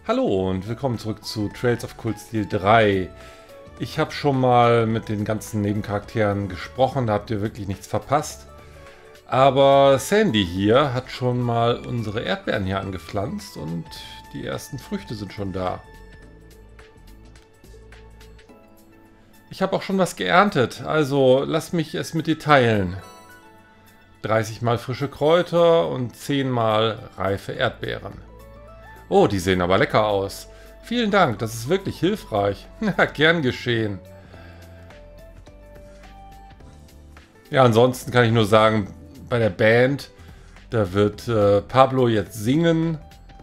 Hallo und willkommen zurück zu Trails of Cold Steel 3. Ich habe schon mal mit den ganzen Nebencharakteren gesprochen, da habt ihr wirklich nichts verpasst. Aber Sandy hier hat schon mal unsere Erdbeeren hier angepflanzt und die ersten Früchte sind schon da. Ich habe auch schon was geerntet, also lass mich es mit dir teilen. 30 mal frische Kräuter und 10 mal reife Erdbeeren. Oh, die sehen aber lecker aus. Vielen Dank, das ist wirklich hilfreich. Gern geschehen. Ja, ansonsten kann ich nur sagen, bei der Band, da wird Pablo jetzt singen.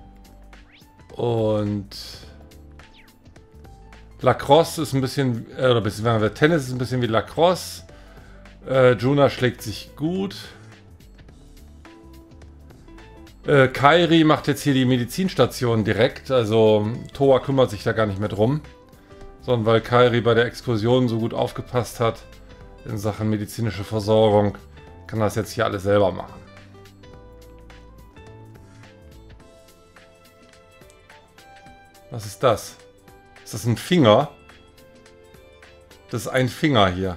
Und Lacrosse ist ein bisschen, oder beziehungsweise Tennis ist ein bisschen wie Lacrosse. Juna schlägt sich gut. Kairi macht jetzt hier die Medizinstation direkt, also Toa kümmert sich da gar nicht mehr drum, sondern weil Kairi bei der Exkursion so gut aufgepasst hat in Sachen medizinische Versorgung, kann das jetzt hier alles selber machen. Was ist das? Ist das ein Finger? Das ist ein Finger hier.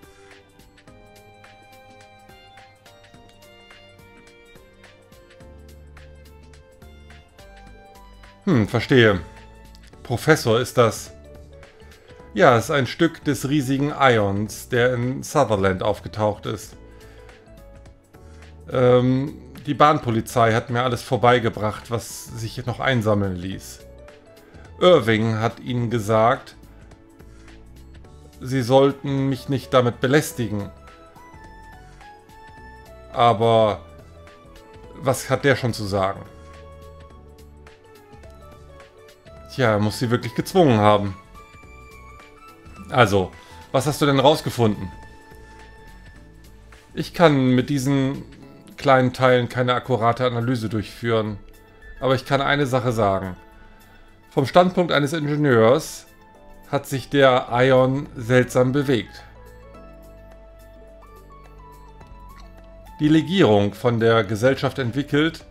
Verstehe. Professor ist das. Ja, es ist ein Stück des riesigen Ions, der in Sutherland aufgetaucht ist. Die Bahnpolizei hat mir alles vorbeigebracht, was sich noch einsammeln ließ. Irving hat ihnen gesagt, sie sollten mich nicht damit belästigen. Aber was hat der schon zu sagen? Tja, muss sie wirklich gezwungen haben. Also, was hast du denn rausgefunden? Ich kann mit diesen kleinen Teilen keine akkurate Analyse durchführen. Aber ich kann eine Sache sagen. Vom Standpunkt eines Ingenieurs hat sich der Ion seltsam bewegt. Die Legierung von der Gesellschaft entwickelt,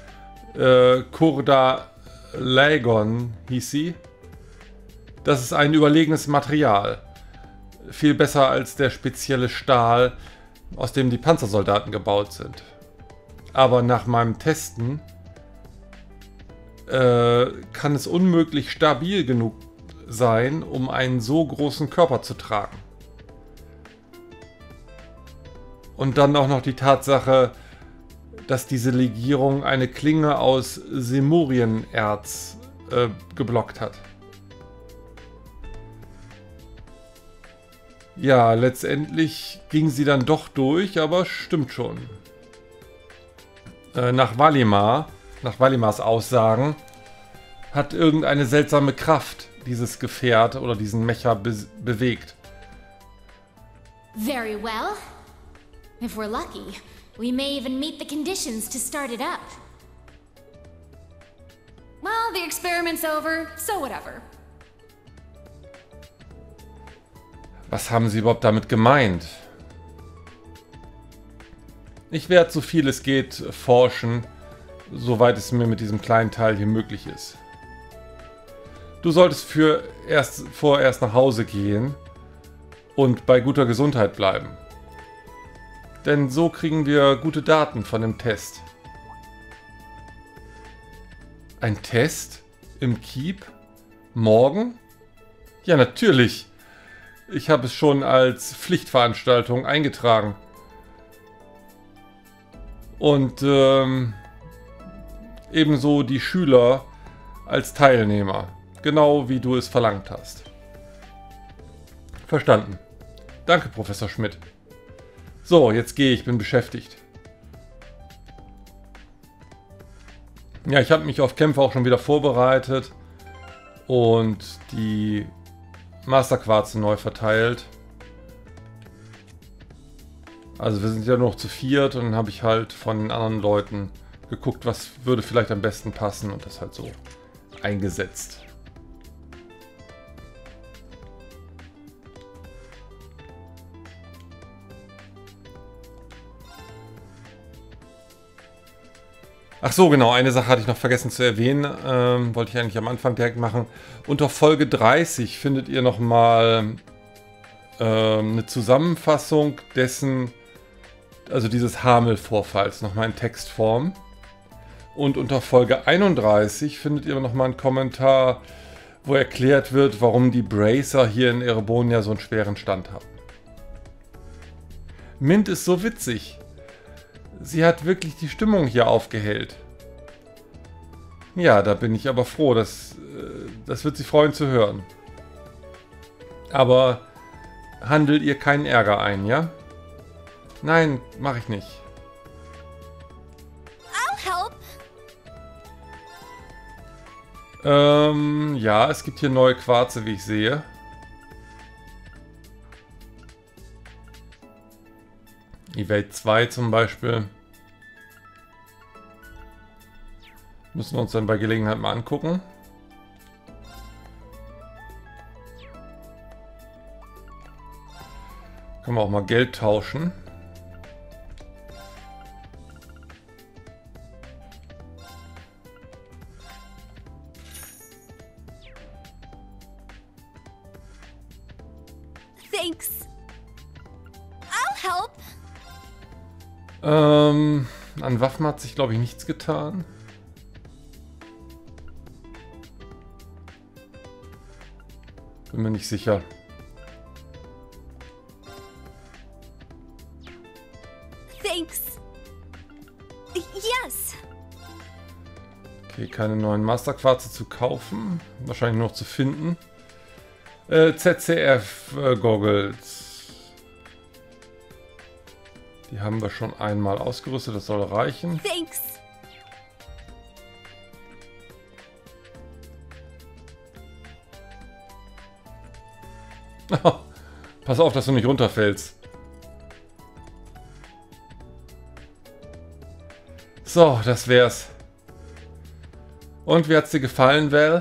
Kurda Lagon hieß sie. Das ist ein überlegenes Material. Viel besser als der spezielle Stahl, aus dem die Panzersoldaten gebaut sind. Aber nach meinem Testen kann es unmöglich stabil genug sein, um einen so großen Körper zu tragen. Und dann auch noch die Tatsache, dass diese Legierung eine Klinge aus Semurienerz geblockt hat. Ja, letztendlich ging sie dann doch durch, aber stimmt schon. Nach Valimars Aussagen, hat irgendeine seltsame Kraft dieses Gefährt oder diesen Mecha bewegt. Very well. If we're lucky, we may even meet the conditions to start it up. Well, the experiment's over, so whatever. Was haben sie überhaupt damit gemeint? Ich werde so viel es geht forschen, soweit es mir mit diesem kleinen Teil hier möglich ist. Du solltest vorerst nach Hause gehen und bei guter Gesundheit bleiben. Denn so kriegen wir gute Daten von dem Test. Ein Test? Im Keep? Morgen? Ja, natürlich. Ich habe es schon als Pflichtveranstaltung eingetragen. Und ebenso die Schüler als Teilnehmer. Genau wie du es verlangt hast. Verstanden. Danke, Professor Schmidt. So, jetzt gehe ich, bin beschäftigt. Ja, ich habe mich auf Kämpfe auch schon wieder vorbereitet und die Masterquarze neu verteilt. Also wir sind ja noch zu viert und dann habe ich halt von den anderen Leuten geguckt, was würde vielleicht am besten passen und das halt so eingesetzt. Ach so, genau, eine Sache hatte ich noch vergessen zu erwähnen. Wollte ich eigentlich am Anfang direkt machen. Unter Folge 30 findet ihr nochmal eine Zusammenfassung dessen, also dieses Hamel-Vorfalls, nochmal in Textform. Und unter Folge 31 findet ihr nochmal einen Kommentar, wo erklärt wird, warum die Bracer hier in Erebonia so einen schweren Stand haben. Mint ist so witzig. Sie hat wirklich die Stimmung hier aufgehellt. Ja, da bin ich aber froh. Das wird sie freuen zu hören. Aber handelt ihr keinen Ärger ein, ja? Nein, mache ich nicht. I'll help. Ja, es gibt hier neue Quarze, wie ich sehe. Evade 2 zum Beispiel. Müssen wir uns dann bei Gelegenheit mal angucken. Können wir auch mal Geld tauschen. Thanks. I'll help. An Waffen hat sich, glaube ich, nichts getan. Bin mir nicht sicher. Thanks. Yes. Okay, keine neuen Masterquarze zu kaufen. Wahrscheinlich noch zu finden. ZCF-Goggles. Die haben wir schon einmal ausgerüstet, das soll reichen. Thanks. Pass auf, dass du nicht runterfällst. So, das wär's. Und wie hat's dir gefallen, Val?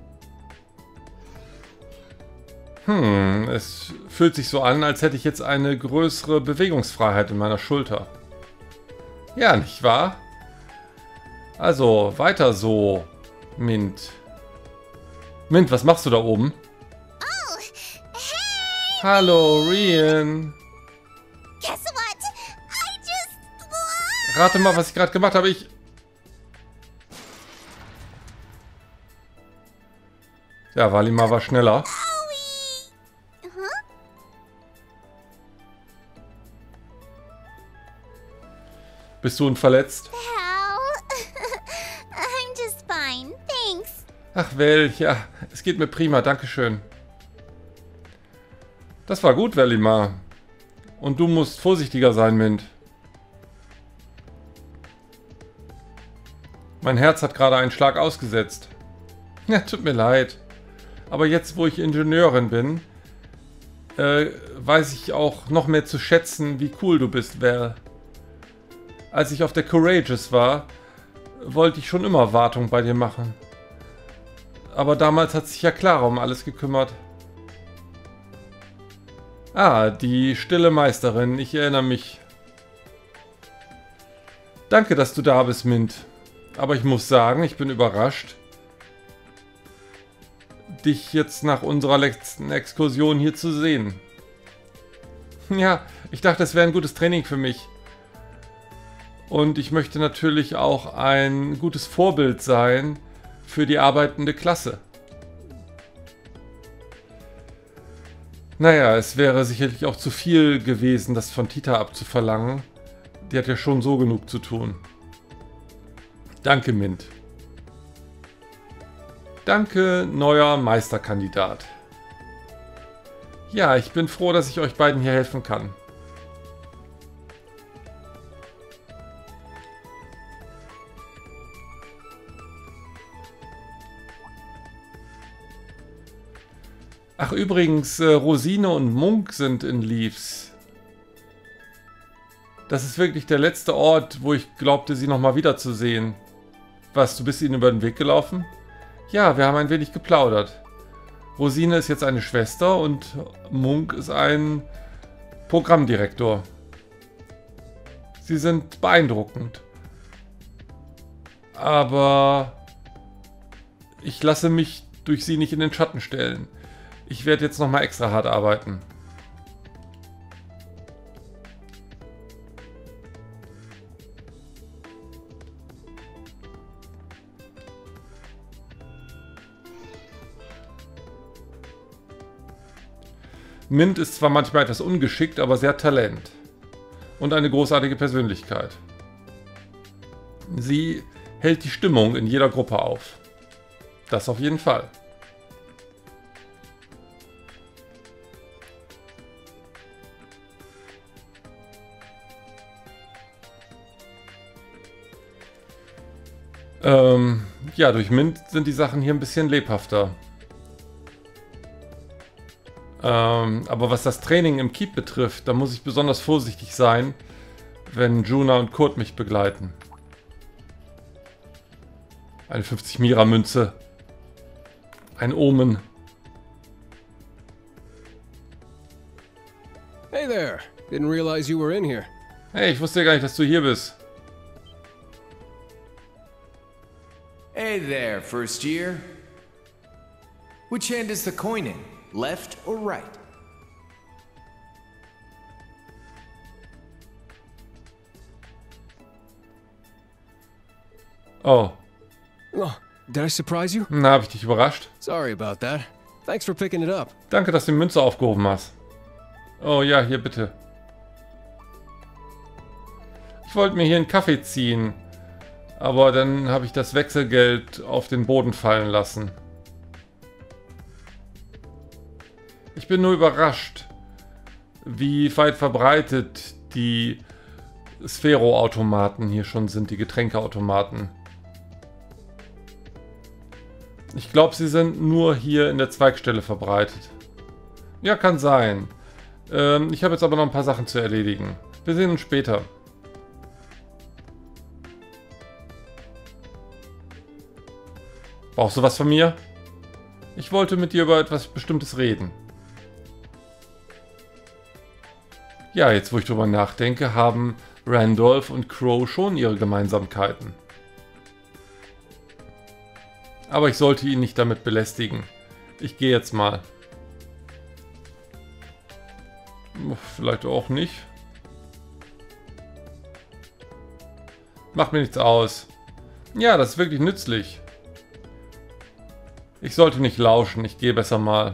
Es fühlt sich so an, als hätte ich jetzt eine größere Bewegungsfreiheit in meiner Schulter. Ja, nicht wahr? Also, weiter so, Mint. Mint, was machst du da oben? Oh, hey! Hallo, Rian. Guess what? I just... Rate mal, was ich gerade gemacht habe. Ja, Valimar war schneller. Bist du unverletzt? Pal. I'm just fine. Thanks. Ach, Val, ja, es geht mir prima, dankeschön. Das war gut, Valimar. Und du musst vorsichtiger sein, Mint. Mein Herz hat gerade einen Schlag ausgesetzt. Ja, tut mir leid. Aber jetzt, wo ich Ingenieurin bin, weiß ich auch noch mehr zu schätzen, wie cool du bist, Val. Als ich auf der Courageous war, wollte ich schon immer Wartung bei dir machen. Aber damals hat sich ja Clara um alles gekümmert. Ah, die stille Meisterin, ich erinnere mich. Danke, dass du da bist, Mint. Aber ich muss sagen, ich bin überrascht, dich jetzt nach unserer letzten Exkursion hier zu sehen. Ja, ich dachte, es wäre ein gutes Training für mich. Und ich möchte natürlich auch ein gutes Vorbild sein für die arbeitende Klasse. Naja, es wäre sicherlich auch zu viel gewesen, das von Tita abzuverlangen. Die hat ja schon so genug zu tun. Danke, Mint. Danke, neuer Meisterkandidat. Ja, ich bin froh, dass ich euch beiden hier helfen kann. Ach übrigens, Rosine und Munk sind in Leaves. Das ist wirklich der letzte Ort, wo ich glaubte, sie nochmal wiederzusehen. Was, du bist ihnen über den Weg gelaufen? Ja, wir haben ein wenig geplaudert. Rosine ist jetzt eine Schwester und Munk ist ein Programmdirektor. Sie sind beeindruckend. Aber ich lasse mich durch sie nicht in den Schatten stellen. Ich werde jetzt nochmal extra hart arbeiten. Mint ist zwar manchmal etwas ungeschickt, aber sie hat Talent. Und eine großartige Persönlichkeit. Sie hält die Stimmung in jeder Gruppe auf. Das auf jeden Fall. Ja, durch Mint sind die Sachen hier ein bisschen lebhafter. Aber was das Training im Keep betrifft, da muss ich besonders vorsichtig sein, wenn Juna und Kurt mich begleiten. Eine 50-Mira-Münze. Ein Omen. Hey there. Didn't realize you were in here. Hey, ich wusste ja gar nicht, dass du hier bist. Hey there, first year. Which hand is the coin in? Left or right? Oh. Oh, did I surprise you? Na, habe ich dich überrascht? Sorry about that. Thanks for picking it up. Danke, dass du die Münze aufgehoben hast. Oh ja, hier bitte. Ich wollte mir hier einen Kaffee ziehen. Aber dann habe ich das Wechselgeld auf den Boden fallen lassen. Ich bin nur überrascht, wie weit verbreitet die Sphero-Automaten hier schon sind, die Getränkeautomaten. Ich glaube, sie sind nur hier in der Zweigstelle verbreitet. Ja, kann sein. Ich habe jetzt aber noch ein paar Sachen zu erledigen. Wir sehen uns später. Brauchst du was von mir? Ich wollte mit dir über etwas Bestimmtes reden. Ja, jetzt wo ich drüber nachdenke, haben Randolph und Crow schon ihre Gemeinsamkeiten. Aber ich sollte ihn nicht damit belästigen. Ich gehe jetzt mal. Vielleicht auch nicht. Macht mir nichts aus. Ja, das ist wirklich nützlich. Ich sollte nicht lauschen. Ich gehe besser mal.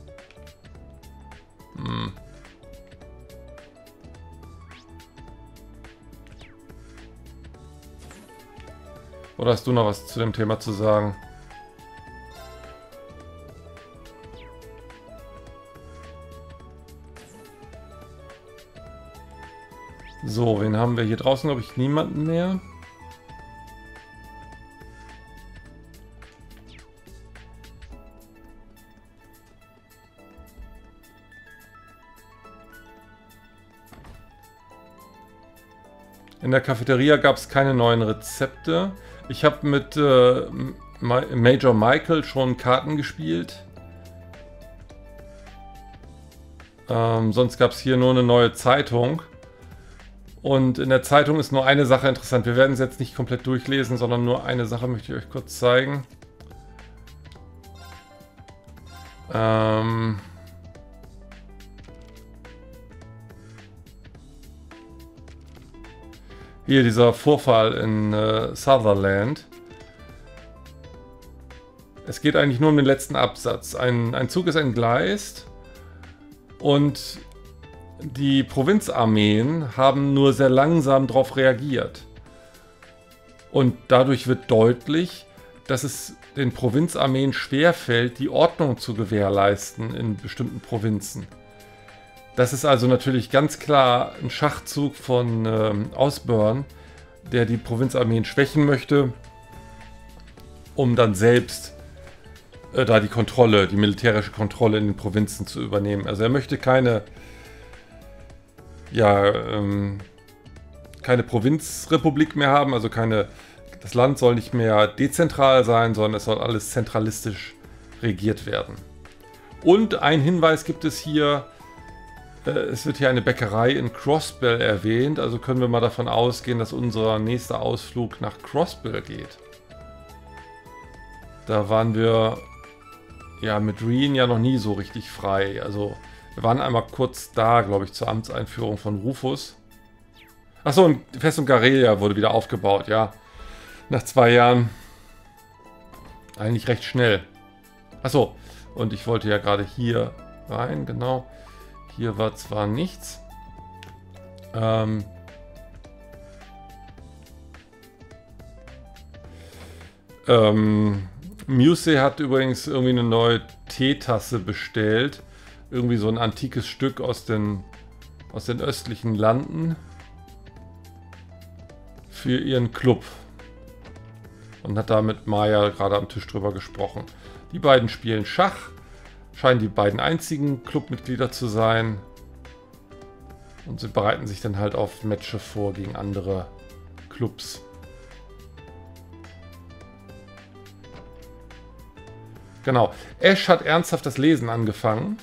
Oder hast du noch was zu dem Thema zu sagen? So, wen haben wir hier draußen? Glaube ich niemanden mehr. In der Cafeteria gab es keine neuen Rezepte. Ich habe mit Major Michael schon Karten gespielt. Sonst gab es hier nur eine neue Zeitung. Und in der Zeitung ist nur eine Sache interessant. Wir werden es jetzt nicht komplett durchlesen, sondern nur eine Sache möchte ich euch kurz zeigen. Hier dieser Vorfall in Sutherland. Es geht eigentlich nur um den letzten Absatz. Ein Zug ist entgleist und die Provinzarmeen haben nur sehr langsam darauf reagiert. Und dadurch wird deutlich, dass es den Provinzarmeen schwerfällt, die Ordnung zu gewährleisten in bestimmten Provinzen. Das ist also natürlich ganz klar ein Schachzug von Osborne, der die Provinzarmeen schwächen möchte, um dann selbst da die Kontrolle, die militärische Kontrolle in den Provinzen zu übernehmen. Also er möchte keine Provinzrepublik mehr haben, also das Land soll nicht mehr dezentral sein, sondern es soll alles zentralistisch regiert werden. Und ein Hinweis gibt es hier, es wird hier eine Bäckerei in Crossbell erwähnt, also können wir mal davon ausgehen, dass unser nächster Ausflug nach Crossbell geht. Da waren wir ja mit Reen ja noch nie so richtig frei. Also wir waren einmal kurz da, glaube ich, zur Amtseinführung von Rufus. Achso, und Festung Garelia wurde wieder aufgebaut, ja. Nach 2 Jahren. Eigentlich recht schnell. Achso, und ich wollte ja gerade hier rein, genau. Hier war zwar nichts. Muse hat übrigens irgendwie eine neue Teetasse bestellt. Irgendwie so ein antikes Stück aus den östlichen Landen. Für ihren Club. Und hat da mit Maya gerade am Tisch drüber gesprochen. Die beiden spielen Schach. Scheinen die beiden einzigen Clubmitglieder zu sein. Und sie bereiten sich dann halt auf Matches vor gegen andere Clubs. Genau. Ash hat ernsthaft das Lesen angefangen.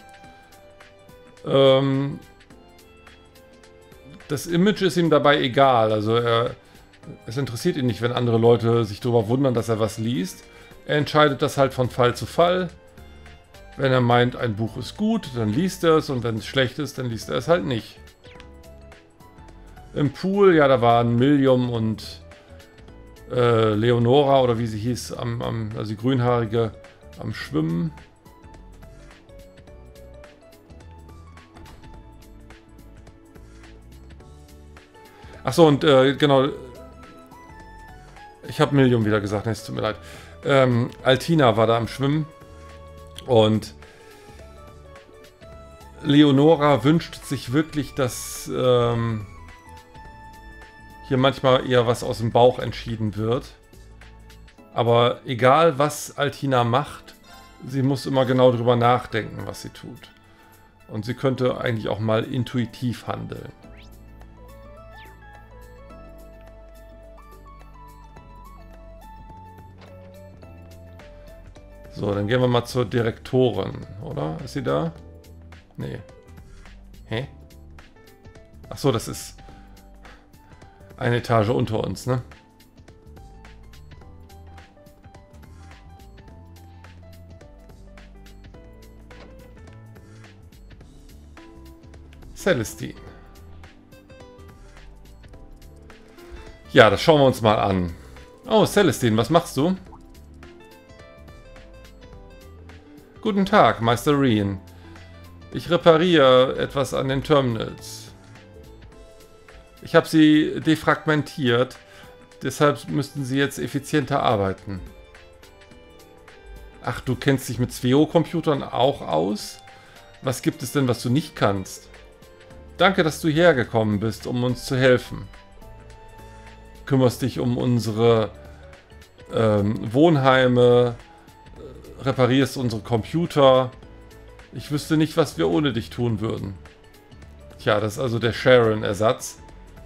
Das Image ist ihm dabei egal. Also es interessiert ihn nicht, wenn andere Leute sich darüber wundern, dass er was liest. Er entscheidet das halt von Fall zu Fall. Wenn er meint, ein Buch ist gut, dann liest er es. Und wenn es schlecht ist, dann liest er es halt nicht. Im Pool, ja, da waren Millium und Leonora, oder wie sie hieß, also die Grünhaarige, am Schwimmen. Achso, und genau. Ich habe Millium wieder gesagt, es tut mir leid. Altina war da am Schwimmen. Und Leonora wünscht sich wirklich, dass hier manchmal eher was aus dem Bauch entschieden wird. Aber egal, was Altina macht, sie muss immer genau drüber nachdenken, was sie tut. Und sie könnte eigentlich auch mal intuitiv handeln. So, dann gehen wir mal zur Direktorin, oder? Ist sie da? Nee. Hä? Achso, das ist eine Etage unter uns, ne? Celestine. Ja, das schauen wir uns mal an. Oh, Celestine, was machst du? Guten Tag, Meister Reen. Ich repariere etwas an den Terminals. Ich habe sie defragmentiert, deshalb müssten sie jetzt effizienter arbeiten. Ach, du kennst dich mit Sveo-Computern auch aus? Was gibt es denn, was du nicht kannst? Danke, dass du hergekommen bist, um uns zu helfen. Kümmerst dich um unsere Wohnheime, reparierst unsere Computer. Ich wüsste nicht, was wir ohne dich tun würden. Tja, das ist also der Sharon-Ersatz.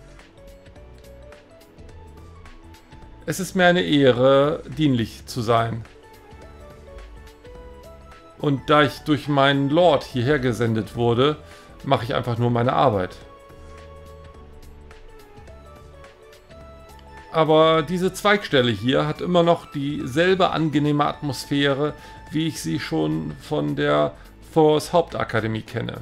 Es ist mir eine Ehre, dienlich zu sein. Und da ich durch meinen Lord hierher gesendet wurde, mache ich einfach nur meine Arbeit. Aber diese Zweigstelle hier hat immer noch dieselbe angenehme Atmosphäre, wie ich sie schon von der Thors Hauptakademie kenne.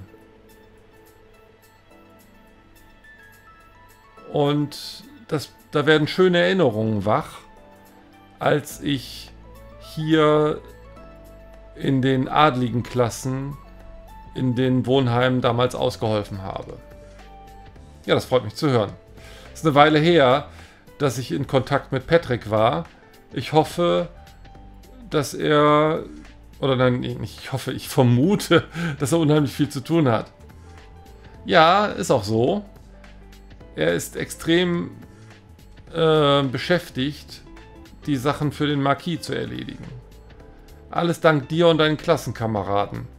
Und da werden schöne Erinnerungen wach, als ich hier in den adligen Klassen in den Wohnheimen damals ausgeholfen habe. Ja, das freut mich zu hören. Es ist eine Weile her, dass ich in Kontakt mit Patrick war. Ich hoffe, dass er, oder nein, ich hoffe, ich vermute, dass er unheimlich viel zu tun hat. Ja, ist auch so. Er ist extrem beschäftigt, die Sachen für den Marquis zu erledigen. Alles dank dir und deinen Klassenkameraden.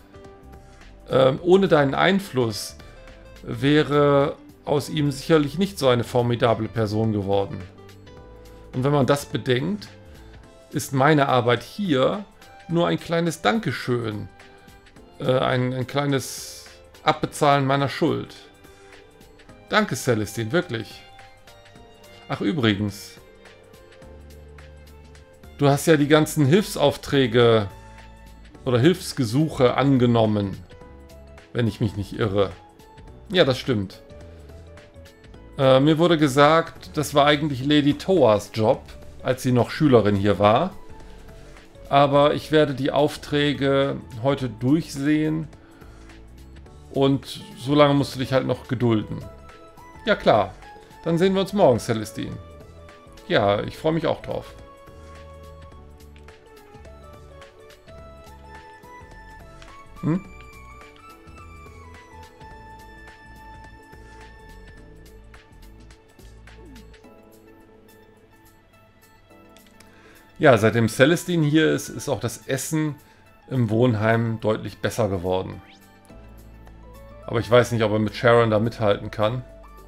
Ohne deinen Einfluss wäre aus ihm sicherlich nicht so eine formidable Person geworden. Und wenn man das bedenkt, ist meine Arbeit hier nur ein kleines Dankeschön, ein kleines Abbezahlen meiner Schuld. Danke, Celestine, wirklich. Ach übrigens, Du hast ja die ganzen Hilfsaufträge oder Hilfsgesuche angenommen, wenn ich mich nicht irre. Ja, das stimmt. Mir wurde gesagt, das war eigentlich Lady Toas Job, als sie noch Schülerin hier war. Aber ich werde die Aufträge heute durchsehen und so lange musst du dich halt noch gedulden. Ja klar, dann sehen wir uns morgen, Celestine. Ja, ich freue mich auch drauf. Hm? Ja, seitdem Celestine hier ist, ist auch das Essen im Wohnheim deutlich besser geworden. Aber ich weiß nicht, ob er mit Sharon da mithalten kann.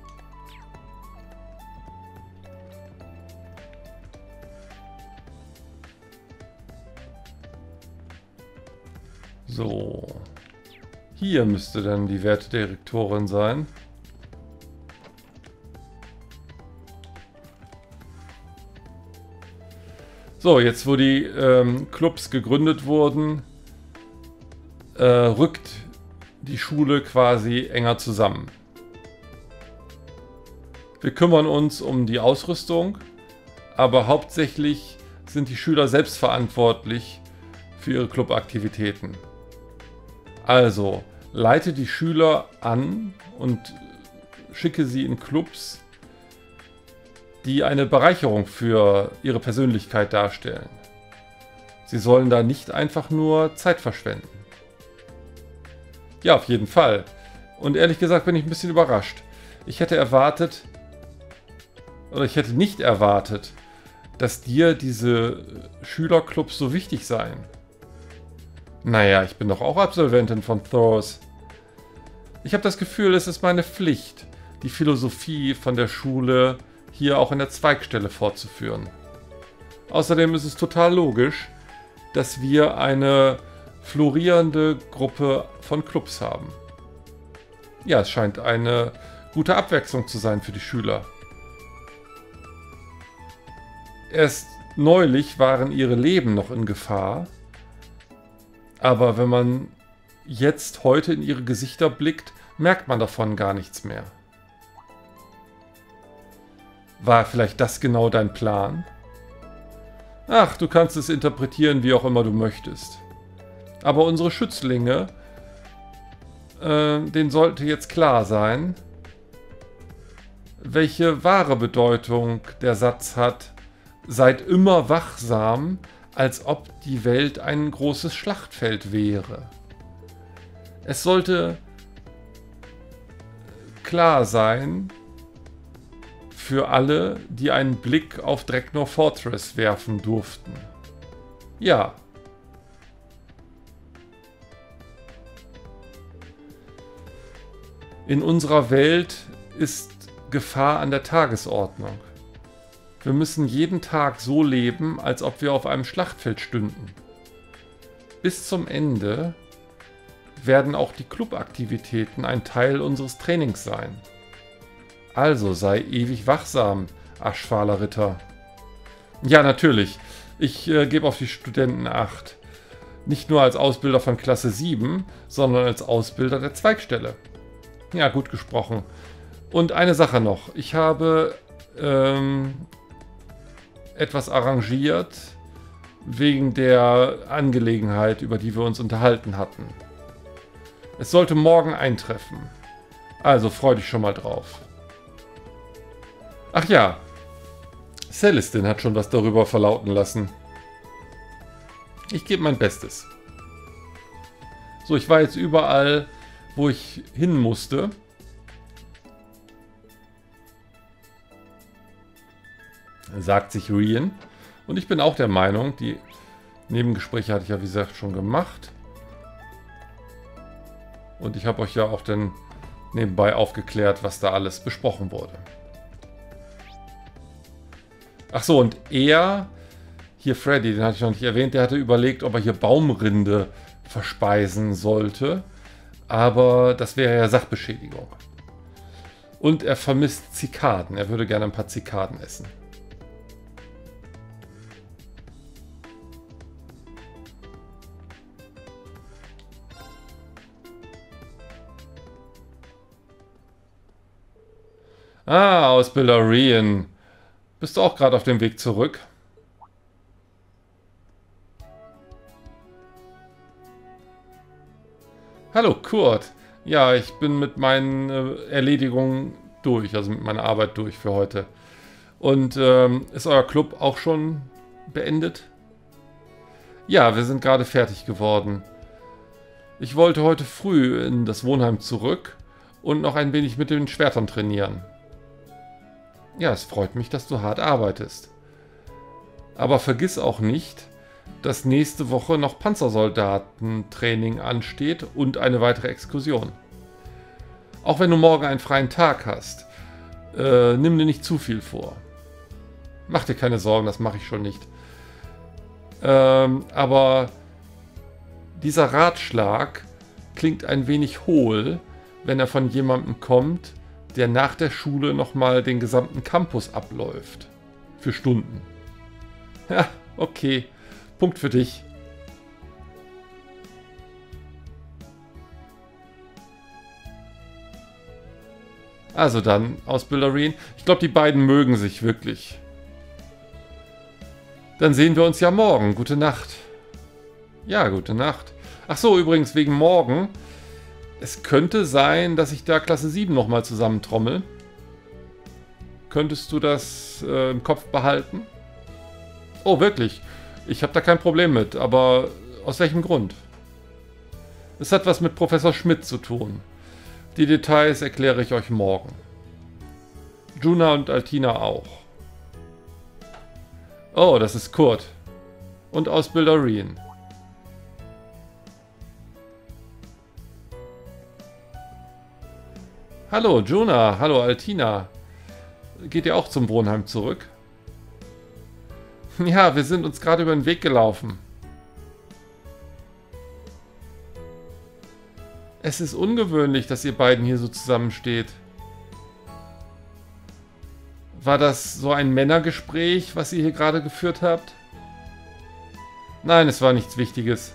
So. Hier müsste dann die Wertedirektorin sein. So, jetzt wo die Clubs gegründet wurden, rückt die Schule quasi enger zusammen. Wir kümmern uns um die Ausrüstung, aber hauptsächlich sind die Schüler selbst verantwortlich für ihre Clubaktivitäten. Also, leite die Schüler an und schicke sie in Clubs, die eine Bereicherung für ihre Persönlichkeit darstellen. Sie sollen da nicht einfach nur Zeit verschwenden. Ja, auf jeden Fall. Und ehrlich gesagt bin ich ein bisschen überrascht. Ich hätte erwartet, oder ich hätte nicht erwartet, dass dir diese Schülerclubs so wichtig seien. Naja, ich bin doch auch Absolventin von Thors. Ich habe das Gefühl, es ist meine Pflicht, die Philosophie von der Schule hier auch in der Zweigstelle fortzuführen. Außerdem ist es total logisch, dass wir eine florierende Gruppe von Clubs haben. Ja, es scheint eine gute Abwechslung zu sein für die Schüler. Erst neulich waren ihre Leben noch in Gefahr, aber wenn man jetzt heute in ihre Gesichter blickt, merkt man davon gar nichts mehr. War vielleicht das genau dein Plan? Ach, du kannst es interpretieren, wie auch immer du möchtest. Aber unsere Schützlinge, denen sollte jetzt klar sein, welche wahre Bedeutung der Satz hat: Seid immer wachsam, als ob die Welt ein großes Schlachtfeld wäre. Es sollte klar sein für alle, die einen Blick auf Dreknor Fortress werfen durften. Ja. In unserer Welt ist Gefahr an der Tagesordnung. Wir müssen jeden Tag so leben, als ob wir auf einem Schlachtfeld stünden. Bis zum Ende werden auch die Clubaktivitäten ein Teil unseres Trainings sein. Also sei ewig wachsam, aschfahler Ritter. Ja, natürlich. Ich gebe auf die Studenten Acht. Nicht nur als Ausbilder von Klasse 7, sondern als Ausbilder der Zweigstelle. Ja, gut gesprochen. Und eine Sache noch. Ich habe etwas arrangiert wegen der Angelegenheit, über die wir uns unterhalten hatten. Es sollte morgen eintreffen. Also freu dich schon mal drauf. Ach ja, Celestine hat schon was darüber verlauten lassen. Ich gebe mein Bestes. So, ich war jetzt überall, wo ich hin musste. Sagt sich Rian. Und ich bin auch der Meinung, die Nebengespräche hatte ich ja wie gesagt schon gemacht. Und ich habe euch ja auch dann nebenbei aufgeklärt, was da alles besprochen wurde. Ach so, und er, hier Freddy, den hatte ich noch nicht erwähnt, der hatte überlegt, ob er hier Baumrinde verspeisen sollte. Aber das wäre ja Sachbeschädigung. Und er vermisst Zikaden. Er würde gerne ein paar Zikaden essen. Ah, Ausbilder Rian. Bist du auch gerade auf dem Weg zurück? Hallo, Kurt. Ja, ich bin mit meinen Erledigungen durch, also mit meiner Arbeit durch für heute. Und ist euer Club auch schon beendet? Ja, wir sind gerade fertig geworden. Ich wollte heute früh in das Wohnheim zurück und noch ein wenig mit den Schwertern trainieren. Ja, es freut mich, dass du hart arbeitest. Aber vergiss auch nicht, dass nächste Woche noch Panzersoldatentraining ansteht und eine weitere Exkursion. Auch wenn du morgen einen freien Tag hast, nimm dir nicht zu viel vor. Mach dir keine Sorgen, das mache ich schon nicht. Aber dieser Ratschlag klingt ein wenig hohl, wenn er von jemandem kommt, der nach der Schule nochmal den gesamten Campus abläuft. Für Stunden. Ja, okay. Punkt für dich. Also dann, Ausbilderin. Ich glaube, die beiden mögen sich wirklich. Dann sehen wir uns ja morgen. Gute Nacht. Ja, gute Nacht. Ach so, übrigens wegen morgen. Es könnte sein, dass ich da Klasse 7 nochmal zusammentrommel. Könntest du das im Kopf behalten? Oh, wirklich? Ich habe da kein Problem mit, aber aus welchem Grund? Es hat was mit Professor Schmidt zu tun. Die Details erkläre ich euch morgen. Juna und Altina auch. Oh, das ist Kurt. Und Ausbilder Rian. Hallo Juna, hallo Altina. Geht ihr auch zum Wohnheim zurück? Ja, wir sind uns gerade über den Weg gelaufen. Es ist ungewöhnlich, dass ihr beiden hier so zusammensteht. War das so ein Männergespräch, was ihr hier gerade geführt habt? Nein, es war nichts Wichtiges.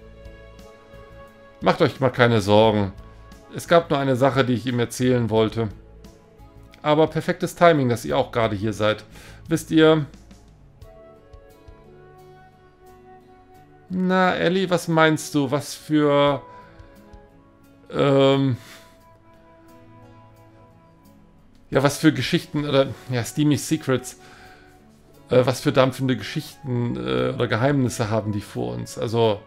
Macht euch mal keine Sorgen. Es gab nur eine Sache, die ich ihm erzählen wollte. Aber perfektes Timing, dass ihr auch gerade hier seid. Wisst ihr... Na, Ellie, was meinst du? Was für... ja, was für Geschichten oder... Ja, Steamy Secrets. Was für dampfende Geschichten oder Geheimnisse haben die vor uns? Also...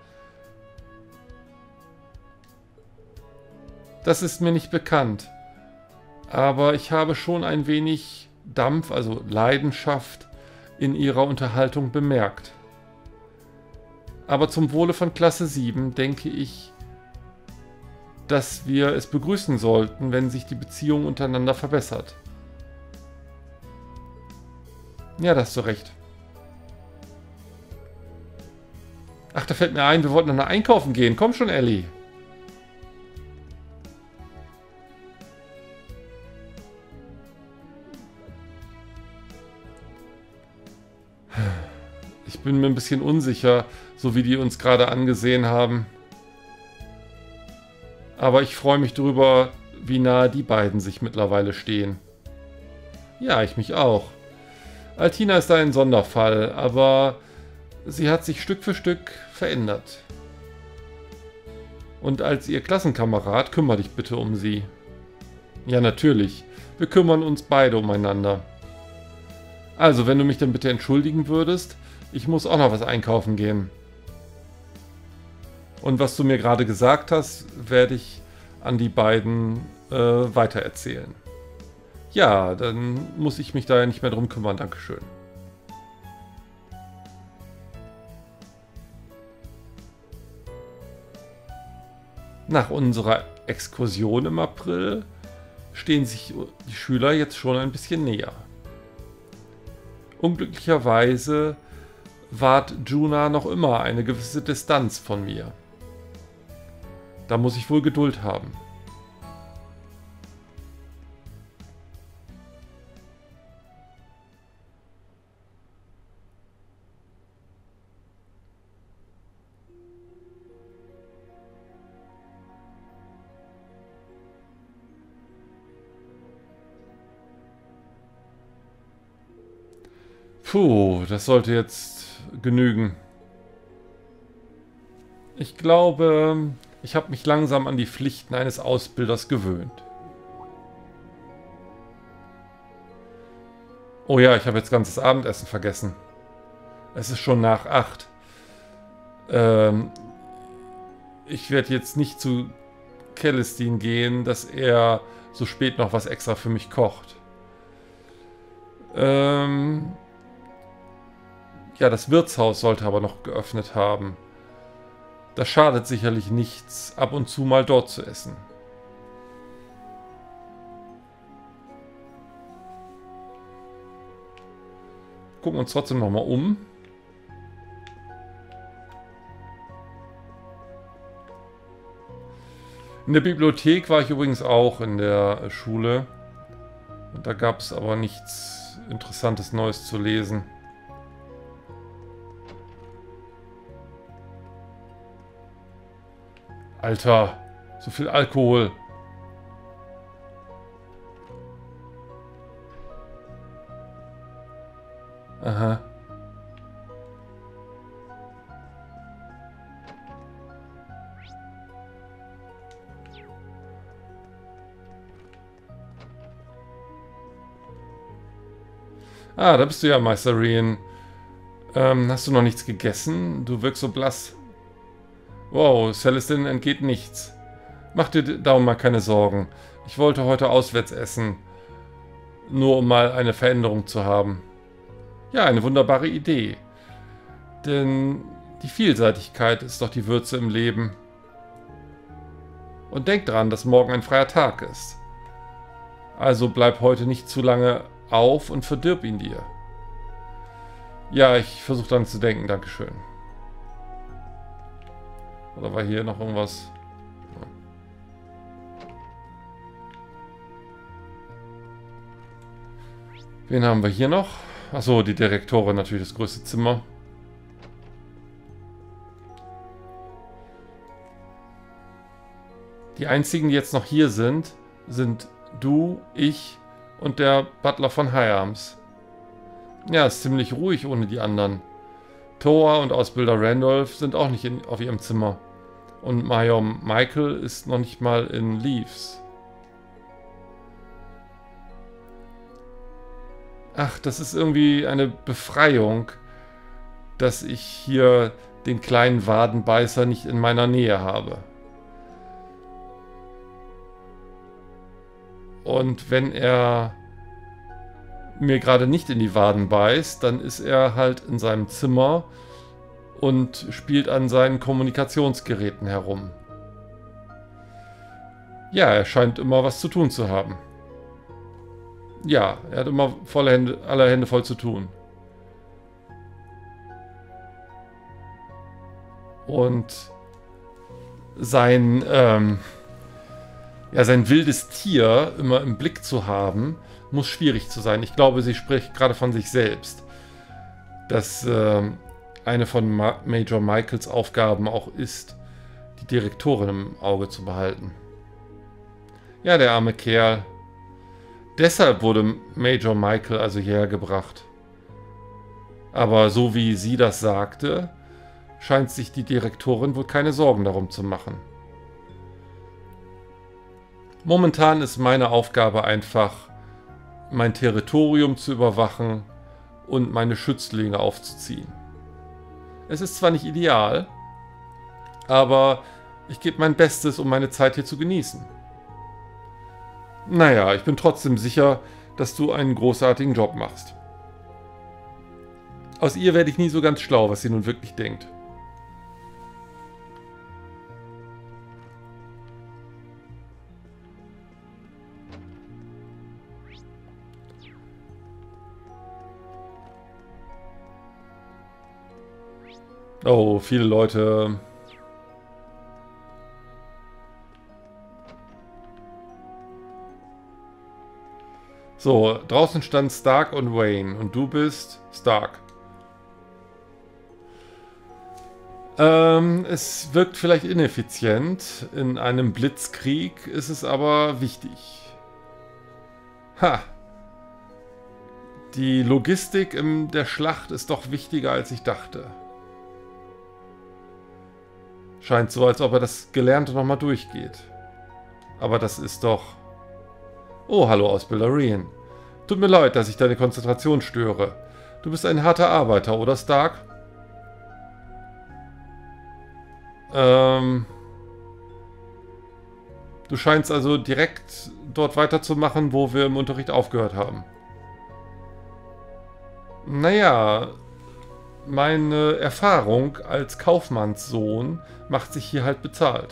Das ist mir nicht bekannt. Aber ich habe schon ein wenig Dampf, also Leidenschaft, in ihrer Unterhaltung bemerkt. Aber zum Wohle von Klasse 7 denke ich, dass wir es begrüßen sollten, wenn sich die Beziehung untereinander verbessert. Ja, da hast du recht. Ach, da fällt mir ein, wir wollten noch einkaufen gehen. Komm schon, Ellie. Ich bin mir ein bisschen unsicher, so wie die uns gerade angesehen haben. Aber ich freue mich darüber, wie nahe die beiden sich mittlerweile stehen. Ja, ich mich auch. Altina ist ein Sonderfall, aber sie hat sich Stück für Stück verändert. Und als ihr Klassenkamerad, kümmere dich bitte um sie. Ja, natürlich. Wir kümmern uns beide umeinander. Also, wenn du mich dann bitte entschuldigen würdest, ich muss auch noch was einkaufen gehen. Und was du mir gerade gesagt hast, werde ich an die beiden weitererzählen. Ja, dann muss ich mich da ja nicht mehr drum kümmern. Dankeschön. Nach unserer Exkursion im April stehen sich die Schüler jetzt schon ein bisschen näher. Unglücklicherweise wahrt Juna noch immer eine gewisse Distanz von mir. Da muss ich wohl Geduld haben. Puh, das sollte jetzt genügen. Ich glaube, ich habe mich langsam an die Pflichten eines Ausbilders gewöhnt. Oh ja, ich habe jetzt ganzes Abendessen vergessen. Es ist schon nach 8. Ich werde jetzt nicht zu Celestine gehen, dass er so spät noch was extra für mich kocht. Ja, das Wirtshaus sollte aber noch geöffnet haben. Das schadet sicherlich nichts, ab und zu mal dort zu essen. Gucken wir uns trotzdem nochmal um. In der Bibliothek war ich übrigens auch in der Schule. Und da gab es aber nichts Interessantes Neues zu lesen. Alter, so viel Alkohol. Aha. Ah, da bist du ja, Meister Rian. Hast du noch nichts gegessen? Du wirkst so blass. Wow, Celestine entgeht nichts. Mach dir darum mal keine Sorgen. Ich wollte heute auswärts essen. Nur um mal eine Veränderung zu haben. Ja, eine wunderbare Idee. Denn die Vielseitigkeit ist doch die Würze im Leben. Und denk dran, dass morgen ein freier Tag ist. Also bleib heute nicht zu lange auf und verdirb ihn dir. Ja, ich versuche daran zu denken, Dankeschön. Oder war hier noch irgendwas? Wen haben wir hier noch? Achso, die Direktorin, natürlich das größte Zimmer. Die einzigen, die jetzt noch hier sind, sind du, ich und der Butler von Hyams. Ja, ist ziemlich ruhig ohne die anderen. Thor und Ausbilder Randolph sind auch nicht auf ihrem Zimmer. Und Major Michael ist noch nicht mal in Leaves. Ach, das ist irgendwie eine Befreiung, dass ich hier den kleinen Wadenbeißer nicht in meiner Nähe habe. Und wenn er mir gerade nicht in die Waden beißt, dann ist er halt in seinem Zimmer und spielt an seinen Kommunikationsgeräten herum. Ja, er scheint immer was zu tun zu haben. Ja, er hat immer alle Hände voll zu tun. Und sein wildes Tier immer im Blick zu haben, muss schwierig zu sein. Ich glaube, sie spricht gerade von sich selbst. Dass eine von Major Michaels Aufgaben auch ist, die Direktorin im Auge zu behalten. Ja, der arme Kerl. Deshalb wurde Major Michael also hierher gebracht. Aber so wie sie das sagte, scheint sich die Direktorin wohl keine Sorgen darum zu machen. Momentan ist meine Aufgabe einfach, mein Territorium zu überwachen und meine Schützlinge aufzuziehen. Es ist zwar nicht ideal, aber ich gebe mein Bestes, um meine Zeit hier zu genießen. Naja, ich bin trotzdem sicher, dass du einen großartigen Job machst. Aus ihr werde ich nie so ganz schlau, was sie nun wirklich denkt. Oh, viele Leute. So, draußen stand Stark und Wayne und du bist Stark. Es wirkt vielleicht ineffizient. In einem Blitzkrieg ist es aber wichtig. Ha! Die Logistik in der Schlacht ist doch wichtiger, als ich dachte. Scheint so, als ob er das Gelernte nochmal durchgeht. Aber das ist doch... Oh, hallo Ausbilder Rian. Tut mir leid, dass ich deine Konzentration störe. Du bist ein harter Arbeiter, oder Stark? Du scheinst also direkt dort weiterzumachen, wo wir im Unterricht aufgehört haben. Naja, meine Erfahrung als Kaufmannssohn macht sich hier halt bezahlt.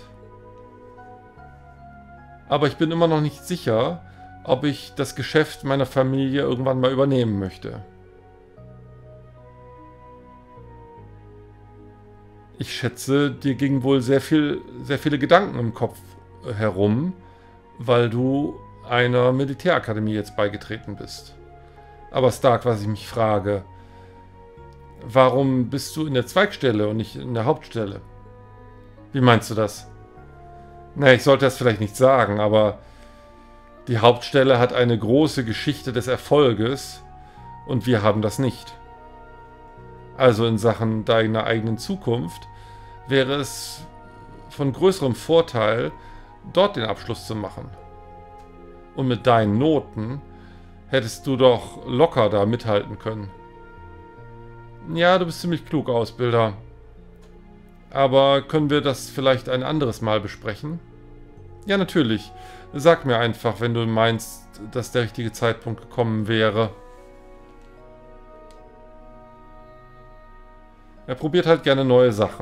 Aber ich bin immer noch nicht sicher, ob ich das Geschäft meiner Familie irgendwann mal übernehmen möchte. Ich schätze, dir gingen wohl sehr viele Gedanken im Kopf herum, weil du einer Militärakademie jetzt beigetreten bist. Aber Stark, was ich mich frage, warum bist du in der Zweigstelle und nicht in der Hauptstelle? Wie meinst du das? Na, ich sollte das vielleicht nicht sagen, aber die Hauptstelle hat eine große Geschichte des Erfolges und wir haben das nicht. Also in Sachen deiner eigenen Zukunft wäre es von größerem Vorteil, dort den Abschluss zu machen. Und mit deinen Noten hättest du doch locker da mithalten können. Ja, du bist ziemlich klug, Ausbilder. Aber können wir das vielleicht ein anderes Mal besprechen? Ja, natürlich. Sag mir einfach, wenn du meinst, dass der richtige Zeitpunkt gekommen wäre. Er probiert halt gerne neue Sachen.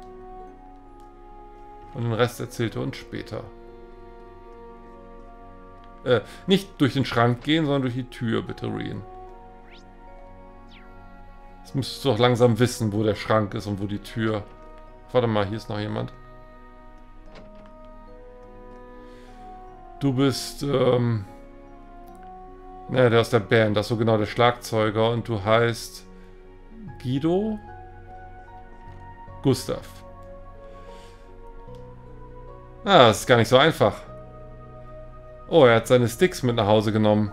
Und den Rest erzählt er uns später. Nicht durch den Schrank gehen, sondern durch die Tür, bitte, Rian. Jetzt müsstest du doch langsam wissen, wo der Schrank ist und wo die Tür. Warte mal, hier ist noch jemand. Du bist, der aus der Band, das ist so genau der Schlagzeuger und du heißt Guido? Gustav. Ah, das ist gar nicht so einfach. Oh, er hat seine Sticks mit nach Hause genommen.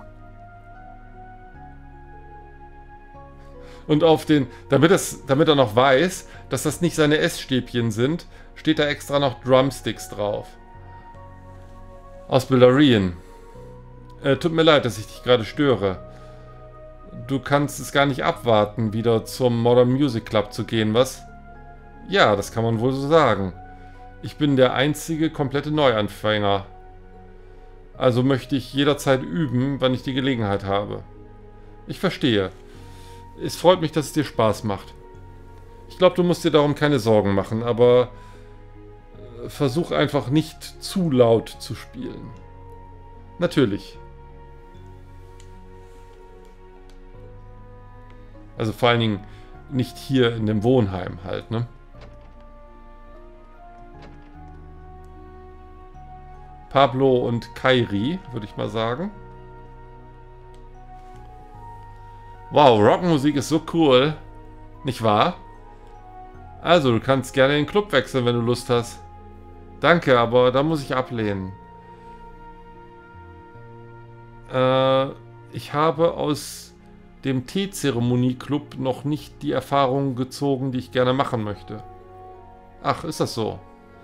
Und auf den, damit er noch weiß, dass das nicht seine Essstäbchen sind, steht da extra noch Drumsticks drauf. Ausbilder Rian. Tut mir leid, dass ich dich gerade störe. Du kannst es gar nicht abwarten, wieder zum Modern Music Club zu gehen, was? Ja, das kann man wohl so sagen. Ich bin der einzige komplette Neuanfänger. Also möchte ich jederzeit üben, wann ich die Gelegenheit habe. Ich verstehe. Es freut mich, dass es dir Spaß macht. Ich glaube, du musst dir darum keine Sorgen machen, aber versuch einfach nicht zu laut zu spielen. Natürlich. Also vor allen Dingen nicht hier in dem Wohnheim halt, ne? Pablo und Kairi, würde ich mal sagen. Wow, Rockmusik ist so cool. Nicht wahr? Also, du kannst gerne in den Club wechseln, wenn du Lust hast. Danke, aber da muss ich ablehnen. Ich habe aus dem Teezeremonie-Club noch nicht die Erfahrungen gezogen, die ich gerne machen möchte. Ach, ist das so?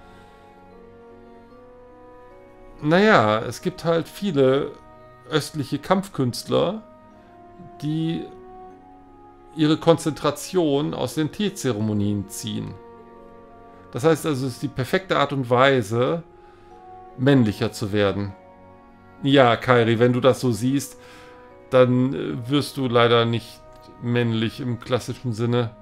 Naja, es gibt halt viele östliche Kampfkünstler, die ihre Konzentration aus den Teezeremonien ziehen. Das heißt also, es ist die perfekte Art und Weise, männlicher zu werden. Ja, Kairi, wenn du das so siehst, dann wirst du leider nicht männlich im klassischen Sinne.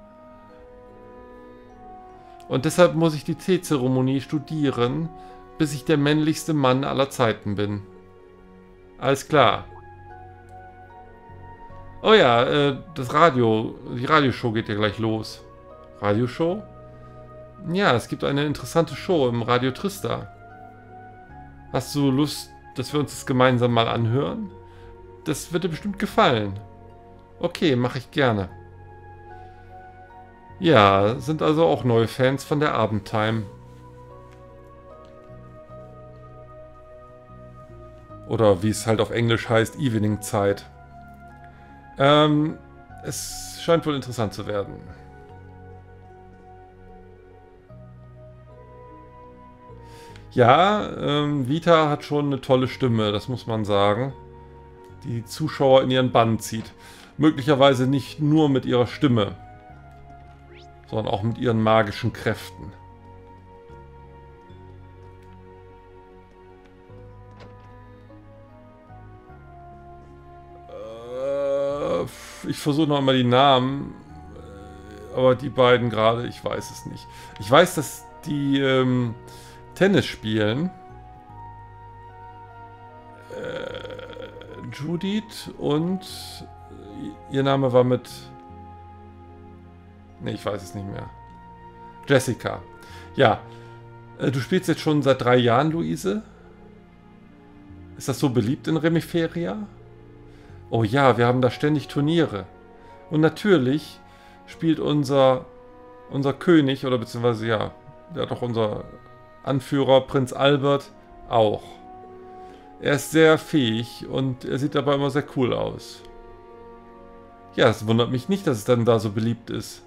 Und deshalb muss ich die Teezeremonie studieren, bis ich der männlichste Mann aller Zeiten bin. Alles klar. Oh ja, die Radioshow geht ja gleich los. Radioshow? Ja, es gibt eine interessante Show im Radio Trista. Hast du Lust, dass wir uns das gemeinsam mal anhören? Das wird dir bestimmt gefallen. Okay, mache ich gerne. Ja, sind also auch neue Fans von der Abendtime. Oder wie es halt auf Englisch heißt, Evening-Zeit. Es scheint wohl interessant zu werden. Ja, Vita hat schon eine tolle Stimme, das muss man sagen. Die Zuschauer in ihren Bann zieht. Möglicherweise nicht nur mit ihrer Stimme, sondern auch mit ihren magischen Kräften. Ich versuche noch einmal die Namen, aber die beiden gerade, ich weiß es nicht. Ich weiß, dass die Tennis spielen. Judith und ihr Name war mit... Ne, ich weiß es nicht mehr. Jessica. Ja, du spielst jetzt schon seit 3 Jahren, Luise? Ist das so beliebt in Remiferia? Oh ja, wir haben da ständig Turniere. Und natürlich spielt unser König, oder beziehungsweise ja doch unser Anführer, Prinz Albert, auch. Er ist sehr fähig und er sieht dabei immer sehr cool aus. Ja, es wundert mich nicht, dass es dann da so beliebt ist.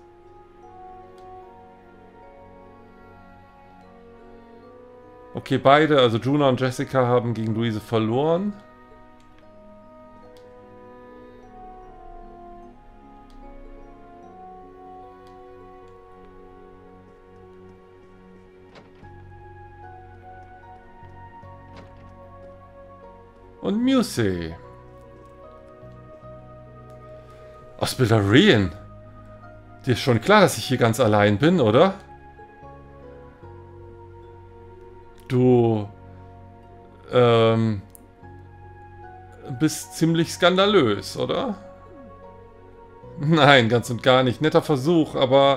Okay, beide, also Juna und Jessica, haben gegen Luise verloren. Und Musée. Ausbilder Rian. Dir ist schon klar, dass ich hier ganz allein bin, oder? Du bist ziemlich skandalös, oder? Nein, ganz und gar nicht. Netter Versuch, aber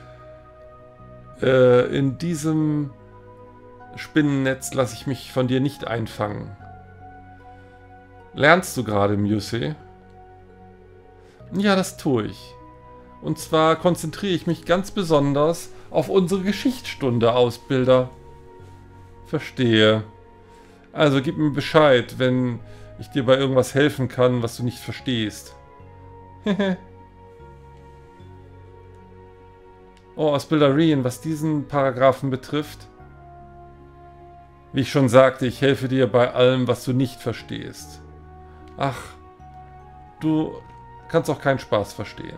in diesem Spinnennetz lasse ich mich von dir nicht einfangen. Lernst du gerade, Musée? Ja, das tue ich. Und zwar konzentriere ich mich ganz besonders auf unsere Geschichtsstunde, Ausbilder. Verstehe. Also gib mir Bescheid, wenn ich dir bei irgendwas helfen kann, was du nicht verstehst. Oh, Ausbilder Rian, was diesen Paragraphen betrifft. Wie ich schon sagte, ich helfe dir bei allem, was du nicht verstehst. Ach, du kannst auch keinen Spaß verstehen.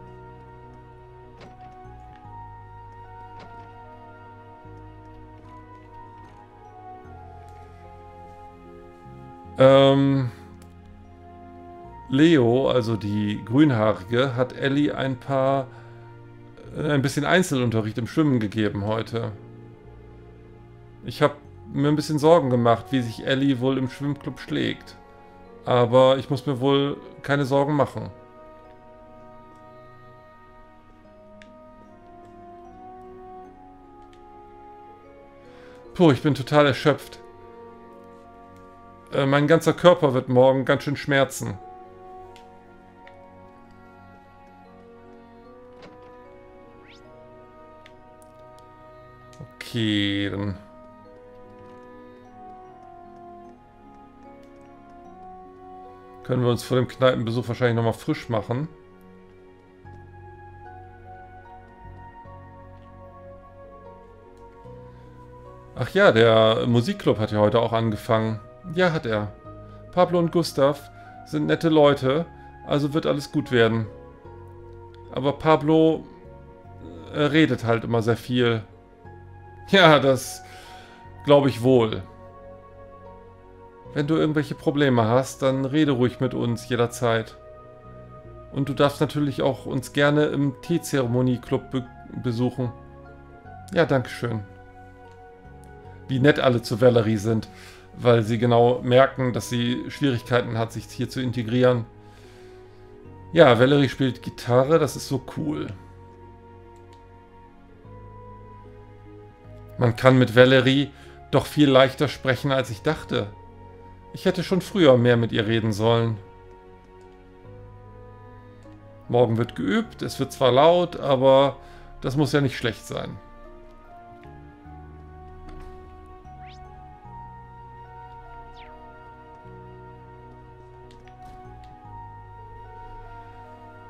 Leo, also die Grünhaarige, hat Ellie ein bisschen Einzelunterricht im Schwimmen gegeben heute. Ich habe mir ein bisschen Sorgen gemacht, wie sich Ellie wohl im Schwimmclub schlägt. Aber ich muss mir wohl keine Sorgen machen. Puh, ich bin total erschöpft. Mein ganzer Körper wird morgen ganz schön schmerzen. Okay, dann... können wir uns vor dem Kneipenbesuch wahrscheinlich nochmal frisch machen. Ach ja, der Musikclub hat ja heute auch angefangen. Ja, hat er. Pablo und Gustav sind nette Leute, also wird alles gut werden. Aber Pablo redet halt immer sehr viel. Ja, das glaube ich wohl. Wenn du irgendwelche Probleme hast, dann rede ruhig mit uns jederzeit. Und du darfst natürlich auch uns gerne im Teezeremonie-Club besuchen. Ja, dankeschön. Wie nett alle zu Valerie sind, weil sie genau merken, dass sie Schwierigkeiten hat, sich hier zu integrieren. Ja, Valerie spielt Gitarre, das ist so cool. Man kann mit Valerie doch viel leichter sprechen, als ich dachte. Ich hätte schon früher mehr mit ihr reden sollen. Morgen wird geübt, es wird zwar laut, aber das muss ja nicht schlecht sein.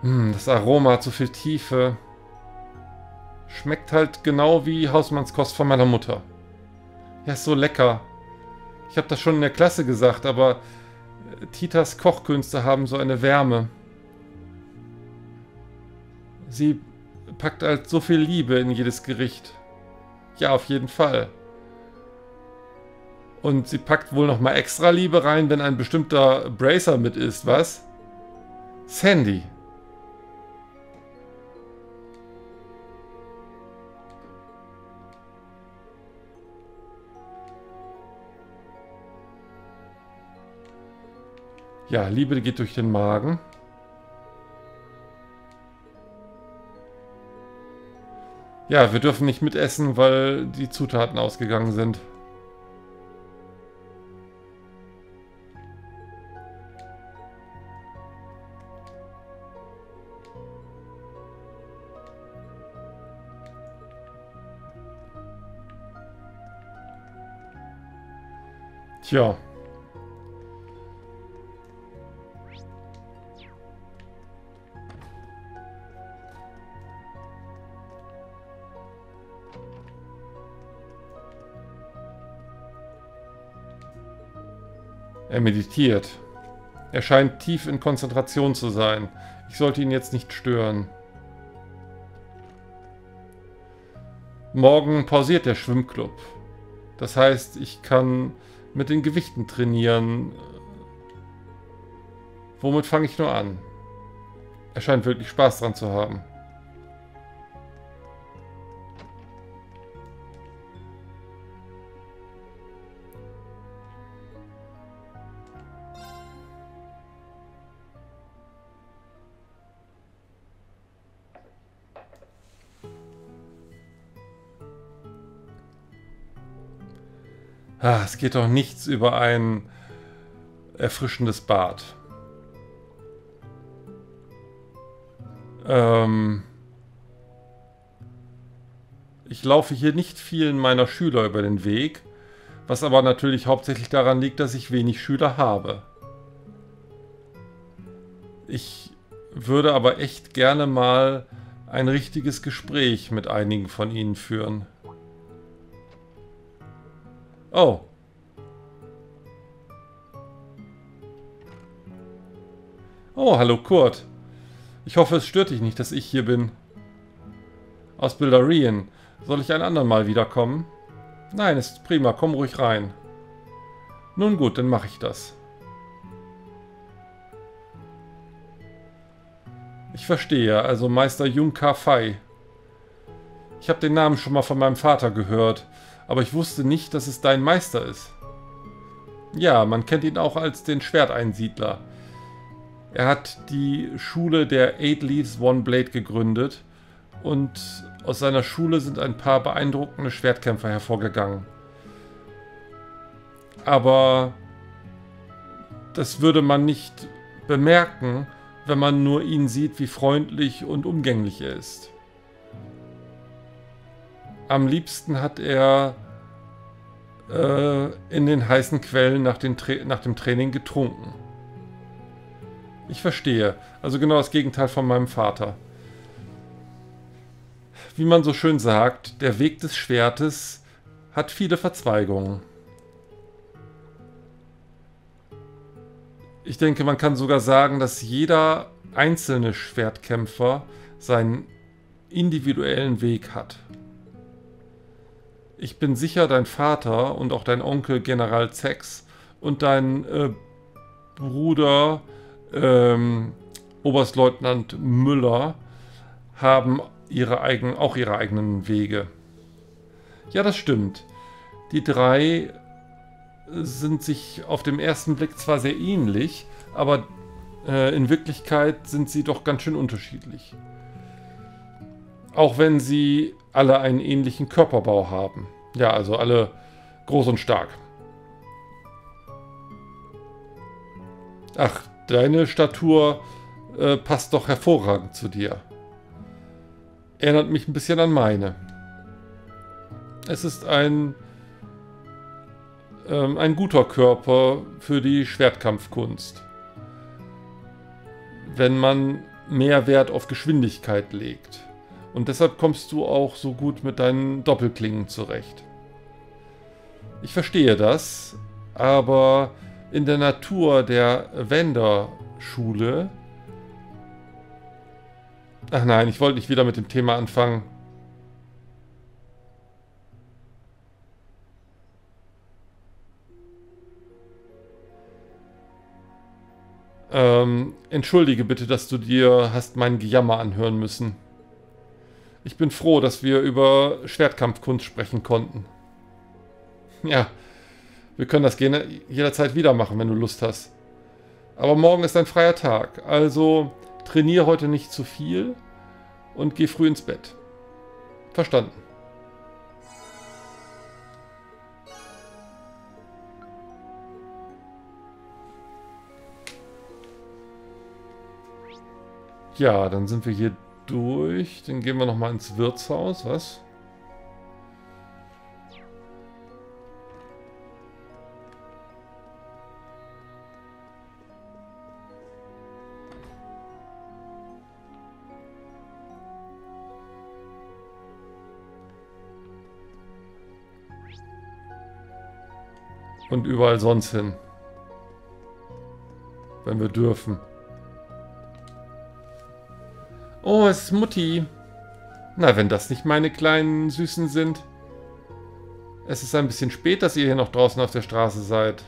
Das Aroma hat so viel Tiefe. Schmeckt halt genau wie Hausmannskost von meiner Mutter. Ja, ist so lecker. Ich habe das schon in der Klasse gesagt, aber Titas Kochkünste haben so eine Wärme. Sie packt halt so viel Liebe in jedes Gericht. Ja, auf jeden Fall. Und sie packt wohl nochmal extra Liebe rein, wenn ein bestimmter Bracer mit ist, was? Sandy. Ja, Liebe geht durch den Magen. Ja, wir dürfen nicht mitessen, weil die Zutaten ausgegangen sind. Tja. Er meditiert. Er scheint tief in Konzentration zu sein. Ich sollte ihn jetzt nicht stören. Morgen pausiert der Schwimmclub. Das heißt, ich kann mit den Gewichten trainieren. Womit fange ich nur an? Er scheint wirklich Spaß dran zu haben. Es geht doch nichts über ein erfrischendes Bad. Ich laufe hier nicht vielen meiner Schüler über den Weg, was aber natürlich hauptsächlich daran liegt, dass ich wenig Schüler habe. Ich würde aber echt gerne mal ein richtiges Gespräch mit einigen von ihnen führen. Oh. Oh, hallo Kurt. Ich hoffe, es stört dich nicht, dass ich hier bin. Ausbilder Rian, soll ich ein andermal wiederkommen? Nein, ist prima, komm ruhig rein. Nun gut, dann mache ich das. Ich verstehe, also Meister Jung Ka-Fai. Ich habe den Namen schon mal von meinem Vater gehört. Aber ich wusste nicht, dass es dein Meister ist. Ja, man kennt ihn auch als den Schwerteinsiedler. Er hat die Schule der Eight Leaves One Blade gegründet und aus seiner Schule sind ein paar beeindruckende Schwertkämpfer hervorgegangen. Aber das würde man nicht bemerken, wenn man nur ihn sieht, wie freundlich und umgänglich er ist. Am liebsten hat er in den heißen Quellen nach dem Training getrunken. Ich verstehe. Also genau das Gegenteil von meinem Vater. Wie man so schön sagt, der Weg des Schwertes hat viele Verzweigungen. Ich denke, man kann sogar sagen, dass jeder einzelne Schwertkämpfer seinen individuellen Weg hat. Ich bin sicher, dein Vater und auch dein Onkel General Zex und dein Bruder Oberstleutnant Müller haben auch ihre eigenen Wege. Ja, das stimmt. Die drei sind sich auf den ersten Blick zwar sehr ähnlich, aber in Wirklichkeit sind sie doch ganz schön unterschiedlich. Auch wenn sie alle einen ähnlichen Körperbau haben. Ja, also alle groß und stark. Ach, deine Statur passt doch hervorragend zu dir. Erinnert mich ein bisschen an meine. Es ist ein guter Körper für die Schwertkampfkunst. Wenn man mehr Wert auf Geschwindigkeit legt. Und deshalb kommst du auch so gut mit deinen Doppelklingen zurecht. Ich verstehe das, aber in der Natur der Vander-Schule... Ach nein, ich wollte nicht wieder mit dem Thema anfangen. Entschuldige bitte, dass du dir hast mein Gejammer anhören müssen. Ich bin froh, dass wir über Schwertkampfkunst sprechen konnten. Ja, wir können das gerne jederzeit wieder machen, wenn du Lust hast. Aber morgen ist ein freier Tag, also trainiere heute nicht zu viel und geh früh ins Bett. Verstanden. Ja, dann sind wir hier durch. Dann gehen wir nochmal ins Wirtshaus. Was? Und überall sonst hin. Wenn wir dürfen. Oh, es ist Mutti. Na, wenn das nicht meine kleinen Süßen sind. Es ist ein bisschen spät, dass ihr hier noch draußen auf der Straße seid.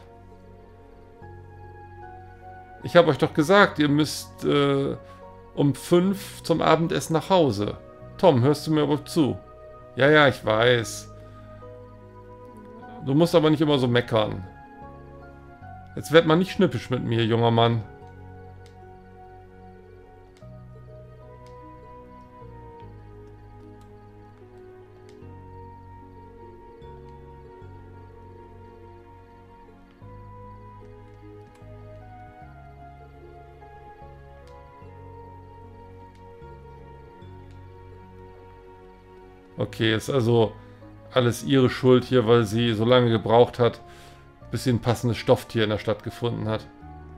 Ich habe euch doch gesagt, ihr müsst um 5 zum Abendessen nach Hause. Tom, hörst du mir überhaupt zu? Ja, ja, ich weiß. Du musst aber nicht immer so meckern. Jetzt werd mal nicht schnippisch mit mir, junger Mann. Okay, ist also alles ihre Schuld hier, weil sie so lange gebraucht hat, bis sie ein passendes Stofftier in der Stadt gefunden hat.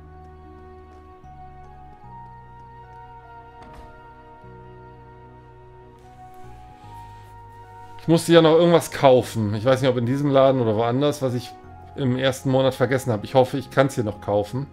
Ich musste ja noch irgendwas kaufen. Ich weiß nicht, ob in diesem Laden oder woanders, was ich im ersten Monat vergessen habe. Ich hoffe, ich kann es hier noch kaufen.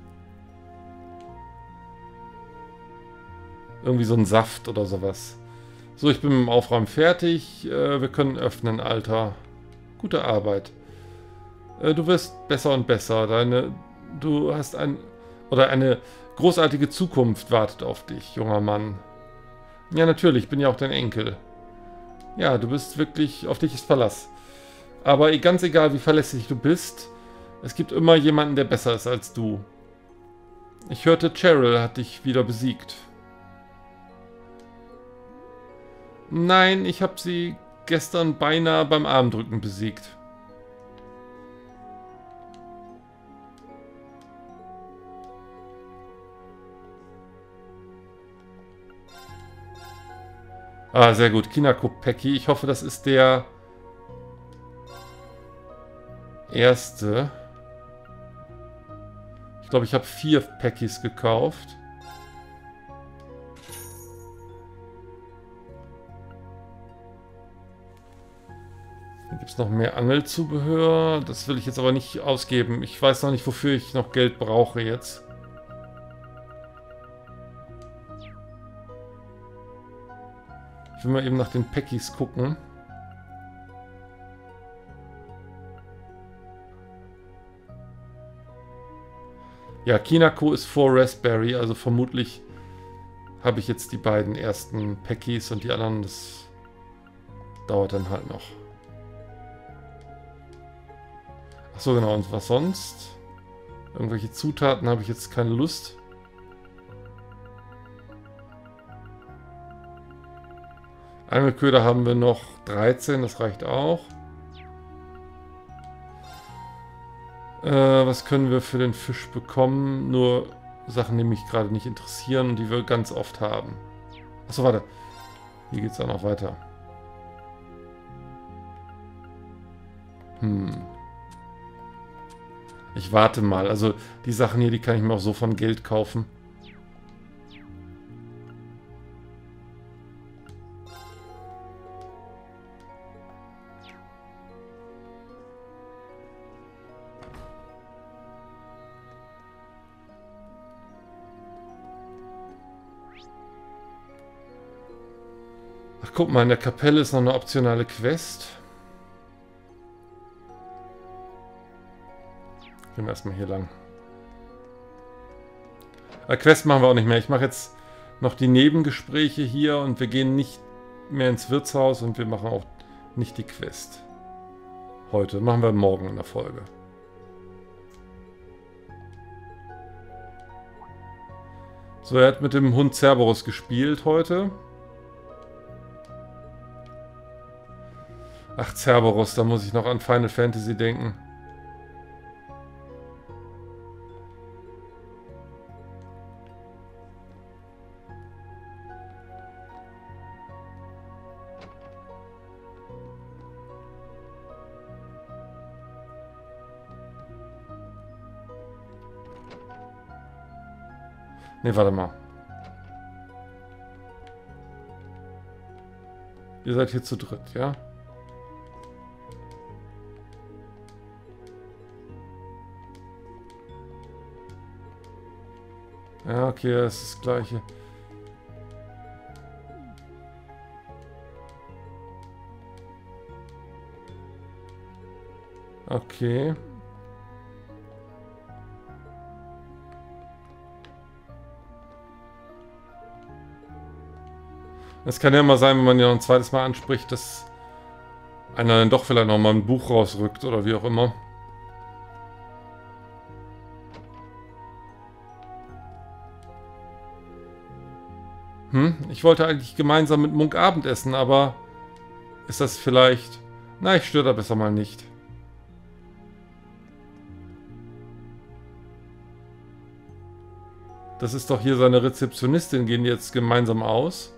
Irgendwie so ein Saft oder sowas. So, ich bin mit dem Aufräumen fertig. Wir können öffnen, Alter. Gute Arbeit. Du wirst besser und besser. Du hast eine großartige Zukunft wartet auf dich, junger Mann. Ja, natürlich, ich bin ja auch dein Enkel. Ja, du bist wirklich, auf dich ist Verlass. Aber ganz egal, wie verlässlich du bist, es gibt immer jemanden, der besser ist als du. Ich hörte, Cheryl hat dich wieder besiegt. Nein, ich habe sie gestern beinahe beim Armdrücken besiegt. Ah, sehr gut. Kinako-Päcki. Ich hoffe, das ist der erste. Ich glaube, ich habe 4 Päckis gekauft. Hier gibt es noch mehr Angelzubehör. Das will ich jetzt aber nicht ausgeben. Ich weiß noch nicht, wofür ich noch Geld brauche jetzt. Ich will mal eben nach den Päckis gucken. Ja, Kinako ist vor Raspberry, also vermutlich habe ich jetzt die beiden ersten Päckis und die anderen, das dauert dann halt noch. Achso, genau, und was sonst? Irgendwelche Zutaten habe ich jetzt keine Lust. Angelköder haben wir noch 13, das reicht auch. Was können wir für den Fisch bekommen? Nur Sachen, die mich gerade nicht interessieren und die wir ganz oft haben. Achso, warte. Hier geht es auch noch weiter. Ich warte mal. Also die Sachen hier, die kann ich mir auch so von Geld kaufen. Guck mal, in der Kapelle ist noch eine optionale Quest. Gehen wir erstmal hier lang. Quest machen wir auch nicht mehr. Ich mache jetzt noch die Nebengespräche hier und wir gehen nicht mehr ins Wirtshaus und wir machen auch nicht die Quest. Heute. Machen wir morgen in der Folge. So, er hat mit dem Hund Cerberus gespielt heute. Ach, Cerberus, da muss ich noch an Final Fantasy denken. Ne, warte mal. Ihr seid hier zu dritt, ja? Ja, okay, das ist das Gleiche. Okay. Es kann ja mal sein, wenn man ja noch ein zweites Mal anspricht, dass einer dann doch vielleicht noch mal ein Buch rausrückt oder wie auch immer. Ich wollte eigentlich gemeinsam mit Munk Abendessen, aber ist das vielleicht... Na, ich störe da besser mal nicht. Das ist doch hier seine Rezeptionistin. Gehen die jetzt gemeinsam aus?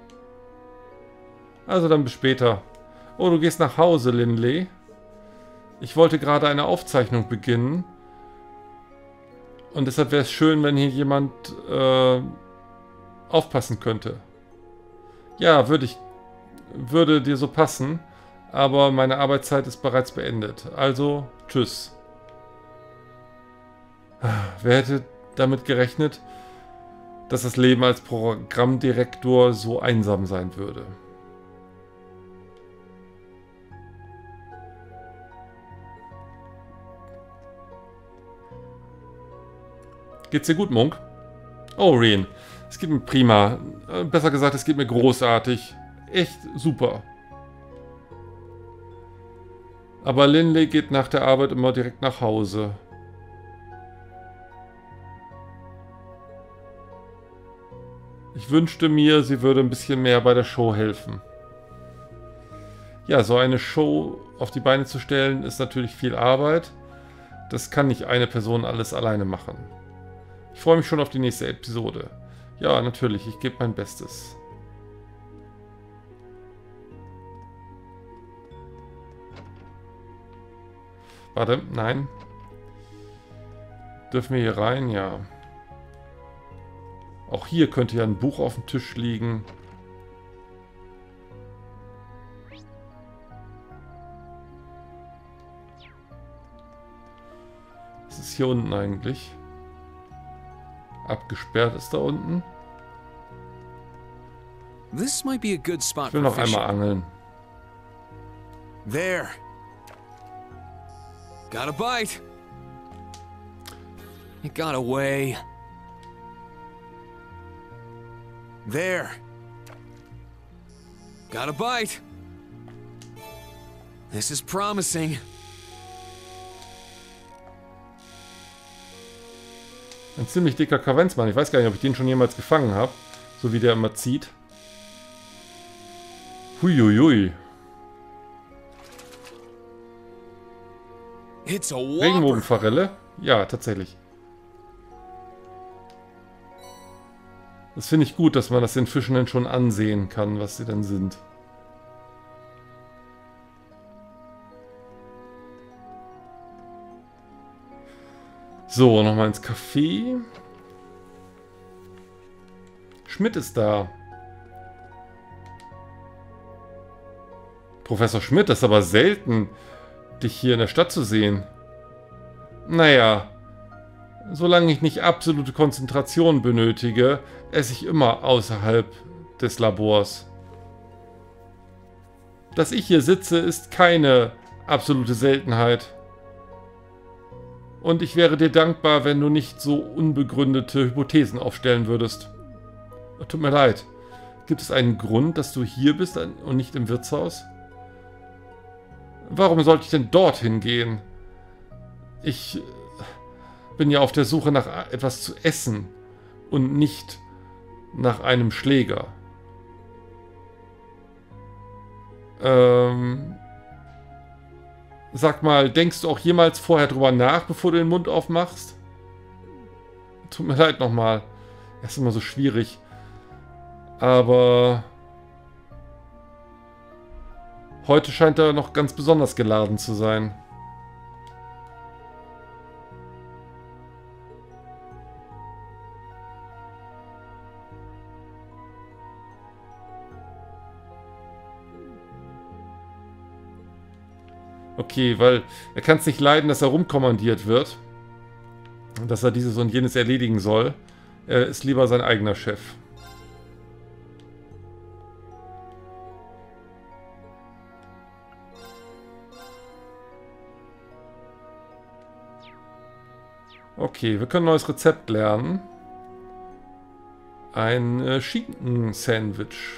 Also dann bis später. Oh, du gehst nach Hause, Lindley. Ich wollte gerade eine Aufzeichnung beginnen. Und deshalb wäre es schön, wenn hier jemand aufpassen könnte. Ja, würde dir so passen. Aber meine Arbeitszeit ist bereits beendet. Also, tschüss. Wer hätte damit gerechnet, dass das Leben als Programmdirektor so einsam sein würde? Geht's dir gut, Munk? Oh, Reen. Es geht mir prima. Besser gesagt, es geht mir großartig. Echt super. Aber Lindley geht nach der Arbeit immer direkt nach Hause. Ich wünschte mir, sie würde ein bisschen mehr bei der Show helfen. Ja, so eine Show auf die Beine zu stellen, ist natürlich viel Arbeit. Das kann nicht eine Person alles alleine machen. Ich freue mich schon auf die nächste Episode. Ja, natürlich, ich gebe mein Bestes. Warte, nein. Dürfen wir hier rein? Ja. Auch hier könnte ja ein Buch auf dem Tisch liegen. Was ist hier unten eigentlich? Abgesperrt ist da unten. This might be a good spot Ich will for noch einmal fishing. angeln. There. Got a bite. It got away. There. Got a bite. This is promising. Ein ziemlich dicker Kavenzmann. Ich weiß gar nicht, ob ich den schon jemals gefangen habe. So wie der immer zieht. Huiuiui. It's a whopper. Regenbogenforelle? Ja, tatsächlich. Das finde ich gut, dass man das den Fischen dann schon ansehen kann, was sie dann sind. So, nochmal ins Café. Schmidt ist da. Professor Schmidt, das ist aber selten, dich hier in der Stadt zu sehen. Naja, solange ich nicht absolute Konzentration benötige, esse ich immer außerhalb des Labors. Dass ich hier sitze, ist keine absolute Seltenheit. Und ich wäre dir dankbar, wenn du nicht so unbegründete Hypothesen aufstellen würdest. Tut mir leid. Gibt es einen Grund, dass du hier bist und nicht im Wirtshaus? Warum sollte ich denn dorthin gehen? Ich bin ja auf der Suche nach etwas zu essen und nicht nach einem Schläger. Sag mal, denkst du auch jemals vorher drüber nach, bevor du den Mund aufmachst? Tut mir leid nochmal. Das ist immer so schwierig. Aber heute scheint er noch ganz besonders geladen zu sein. Okay, weil er kann es nicht leiden, dass er rumkommandiert wird. Dass er dieses und jenes erledigen soll. Er ist lieber sein eigener Chef. Okay, wir können ein neues Rezept lernen. Ein Schinken-Sandwich.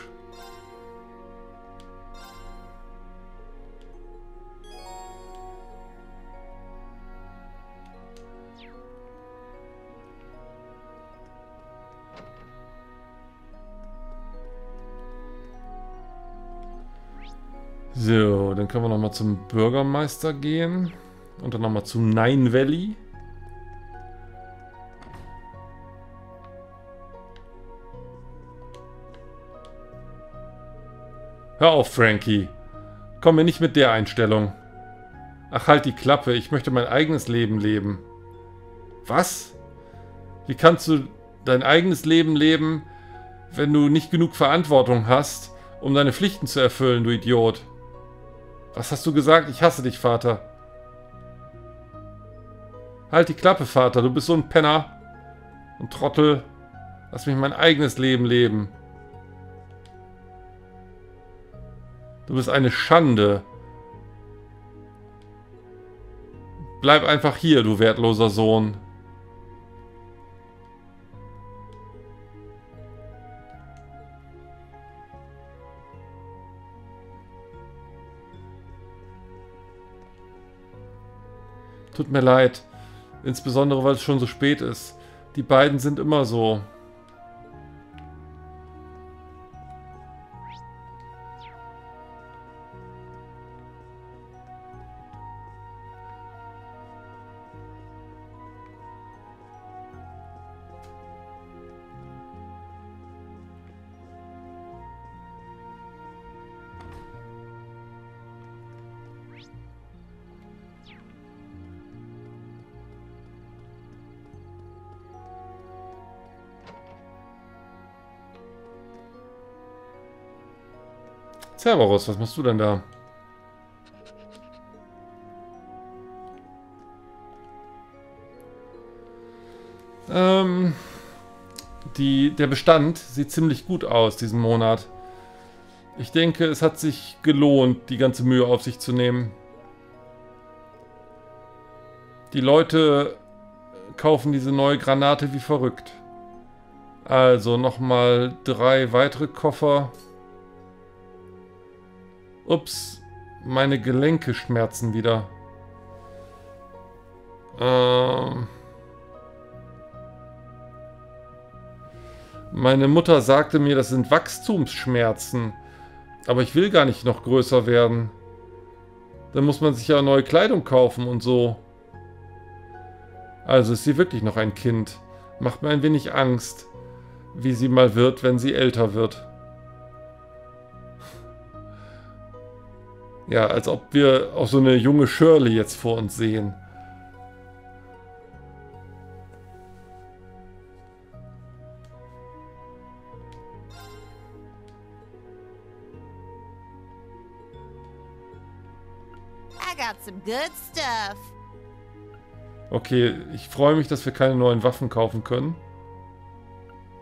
So, dann können wir nochmal zum Bürgermeister gehen. Und dann nochmal zum Nine Valley. Hör auf, Frankie. Komm mir nicht mit der Einstellung. Ach, halt die Klappe. Ich möchte mein eigenes Leben leben. Was? Wie kannst du dein eigenes Leben leben, wenn du nicht genug Verantwortung hast, um deine Pflichten zu erfüllen, du Idiot? Was hast du gesagt? Ich hasse dich, Vater. Halt die Klappe, Vater. Du bist so ein Penner. Und Trottel. Lass mich mein eigenes Leben leben. Du bist eine Schande. Bleib einfach hier, du wertloser Sohn. Tut mir leid. Insbesondere, weil es schon so spät ist. Die beiden sind immer so. Cerberus, was machst du denn da? Der Bestand sieht ziemlich gut aus diesen Monat. Ich denke, es hat sich gelohnt, die ganze Mühe auf sich zu nehmen. Die Leute kaufen diese neue Granate wie verrückt. Also nochmal 3 weitere Koffer. Ups, meine Gelenke schmerzen wieder. Meine Mutter sagte mir, das sind Wachstumsschmerzen. Aber ich will gar nicht noch größer werden. Dann muss man sich ja neue Kleidung kaufen und so. Also ist sie wirklich noch ein Kind. Macht mir ein wenig Angst, wie sie mal wird, wenn sie älter wird. Ja, als ob wir auch so eine junge Shirley jetzt vor uns sehen. I got some good stuff. Okay, ich freue mich, dass wir keine neuen Waffen kaufen können.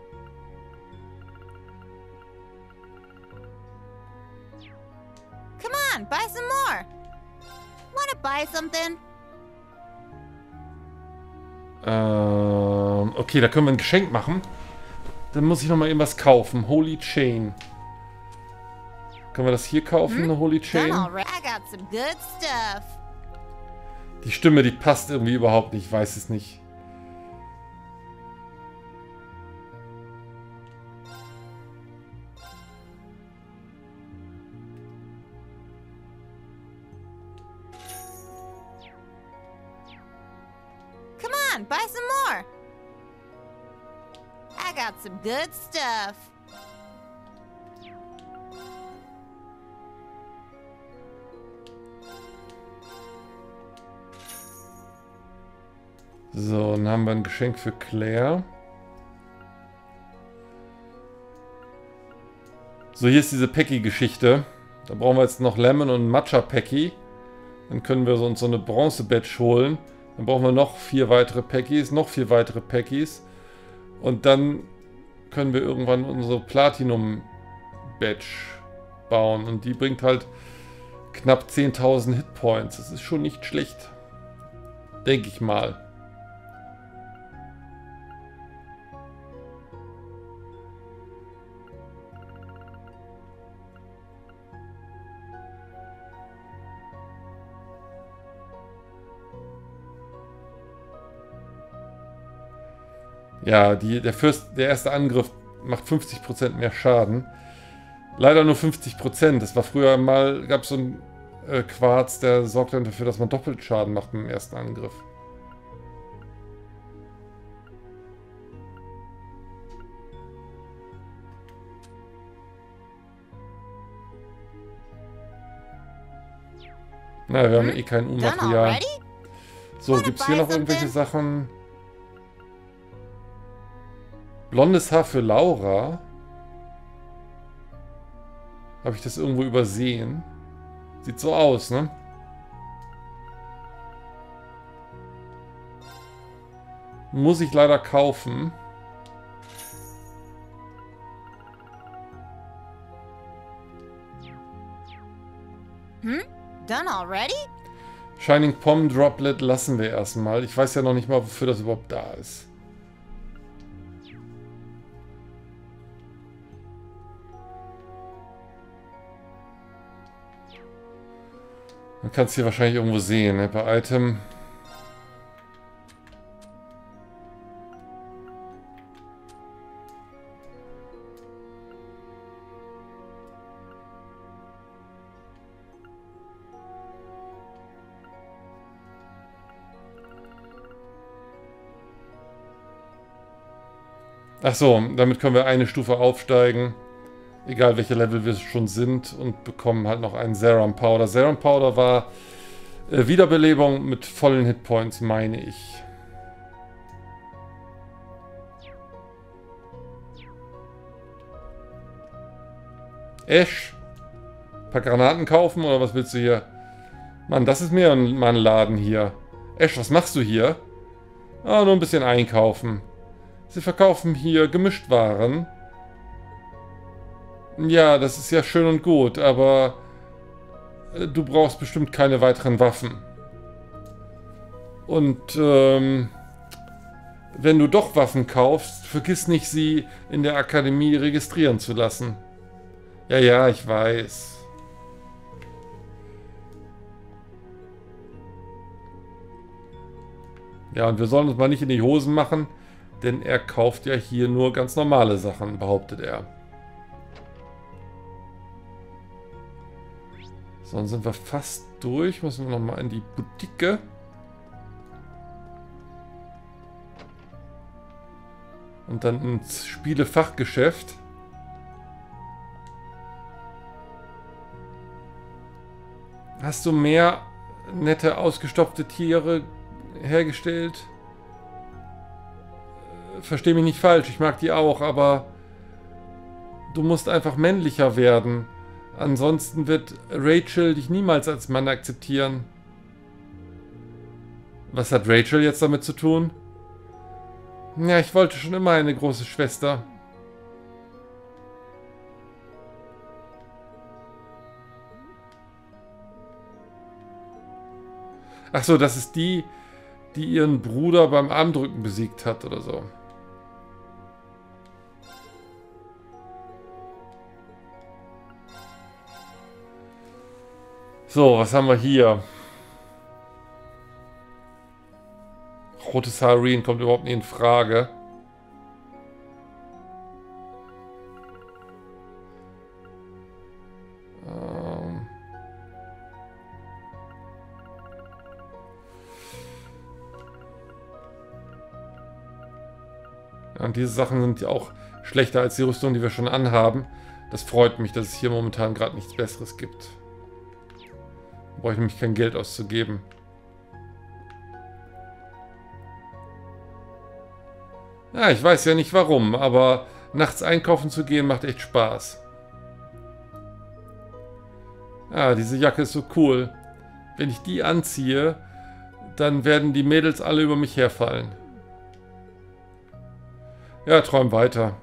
Come buy something? Okay, da können wir ein Geschenk machen. Dann muss ich nochmal irgendwas kaufen. Holy Chain. Können wir das hier kaufen, eine Holy Done Chain? already. I got some good stuff. Die Stimme, die passt irgendwie überhaupt nicht. Ich weiß es nicht. Come on, buy some more. I got some good stuff. So, dann haben wir ein Geschenk für Claire. So, hier ist diese Pecky-Geschichte. Da brauchen wir jetzt noch Lemon und Matcha Pecky. Dann können wir uns so eine Bronze-Badge holen. Dann brauchen wir noch 4 weitere Peckys, noch 4 weitere Peckys. Und dann können wir irgendwann unsere Platinum-Badge bauen. Und die bringt halt knapp 10.000 Hitpoints. Das ist schon nicht schlecht. Denke ich mal. Ja, der erste Angriff macht 50% mehr Schaden. Leider nur 50%. Das war früher mal, gab es so einen Quarz, der sorgt dann dafür, dass man doppelt Schaden macht im ersten Angriff. Na, wir haben eh kein Done U-Material. already? So, gibt es hier noch irgendwelche Sachen? Blondes Haar für Laura. Habe ich das irgendwo übersehen? Sieht so aus, ne? Muss ich leider kaufen. Done already? Shining Pom Droplet lassen wir erstmal. Ich weiß ja noch nicht mal, wofür das überhaupt da ist. Man kann es hier wahrscheinlich irgendwo sehen, ne? Bei Item. Ach so, damit können wir eine Stufe aufsteigen. Egal welche Level wir schon sind, und bekommen halt noch einen Serum Powder. Serum Powder war Wiederbelebung mit vollen Hitpoints, meine ich. Ash, ein paar Granaten kaufen oder was willst du hier? Mann, das ist mir mal ein Laden hier. Ash, was machst du hier? Ah, nur ein bisschen einkaufen. Sie verkaufen hier Gemischtwaren. Ja, das ist ja schön und gut, aber du brauchst bestimmt keine weiteren Waffen. Und wenn du doch Waffen kaufst, vergiss nicht, sie in der Akademie registrieren zu lassen. Ja, ja, ich weiß. Ja, und wir sollen uns mal nicht in die Hosen machen, denn er kauft ja hier nur ganz normale Sachen, behauptet er. So, dann sind wir fast durch. Müssen wir nochmal in die Boutique. Und dann ins Spielefachgeschäft. Hast du mehr nette, ausgestopfte Tiere hergestellt? Versteh mich nicht falsch, ich mag die auch, aber du musst einfach männlicher werden. Ansonsten wird Rachel dich niemals als Mann akzeptieren. Was hat Rachel jetzt damit zu tun? Ja, ich wollte schon immer eine große Schwester. Achso, das ist die, die ihren Bruder beim Armdrücken besiegt hat oder so. So, was haben wir hier? Rotes Hareen kommt überhaupt nicht in Frage. Ja, und diese Sachen sind ja auch schlechter als die Rüstung, die wir schon anhaben. Das freut mich, dass es hier momentan gerade nichts Besseres gibt. Da brauche ich nämlich kein Geld auszugeben. Ja, ich weiß ja nicht warum, aber nachts einkaufen zu gehen macht echt Spaß. Ja, diese Jacke ist so cool. Wenn ich die anziehe, dann werden die Mädels alle über mich herfallen. Ja, träum weiter.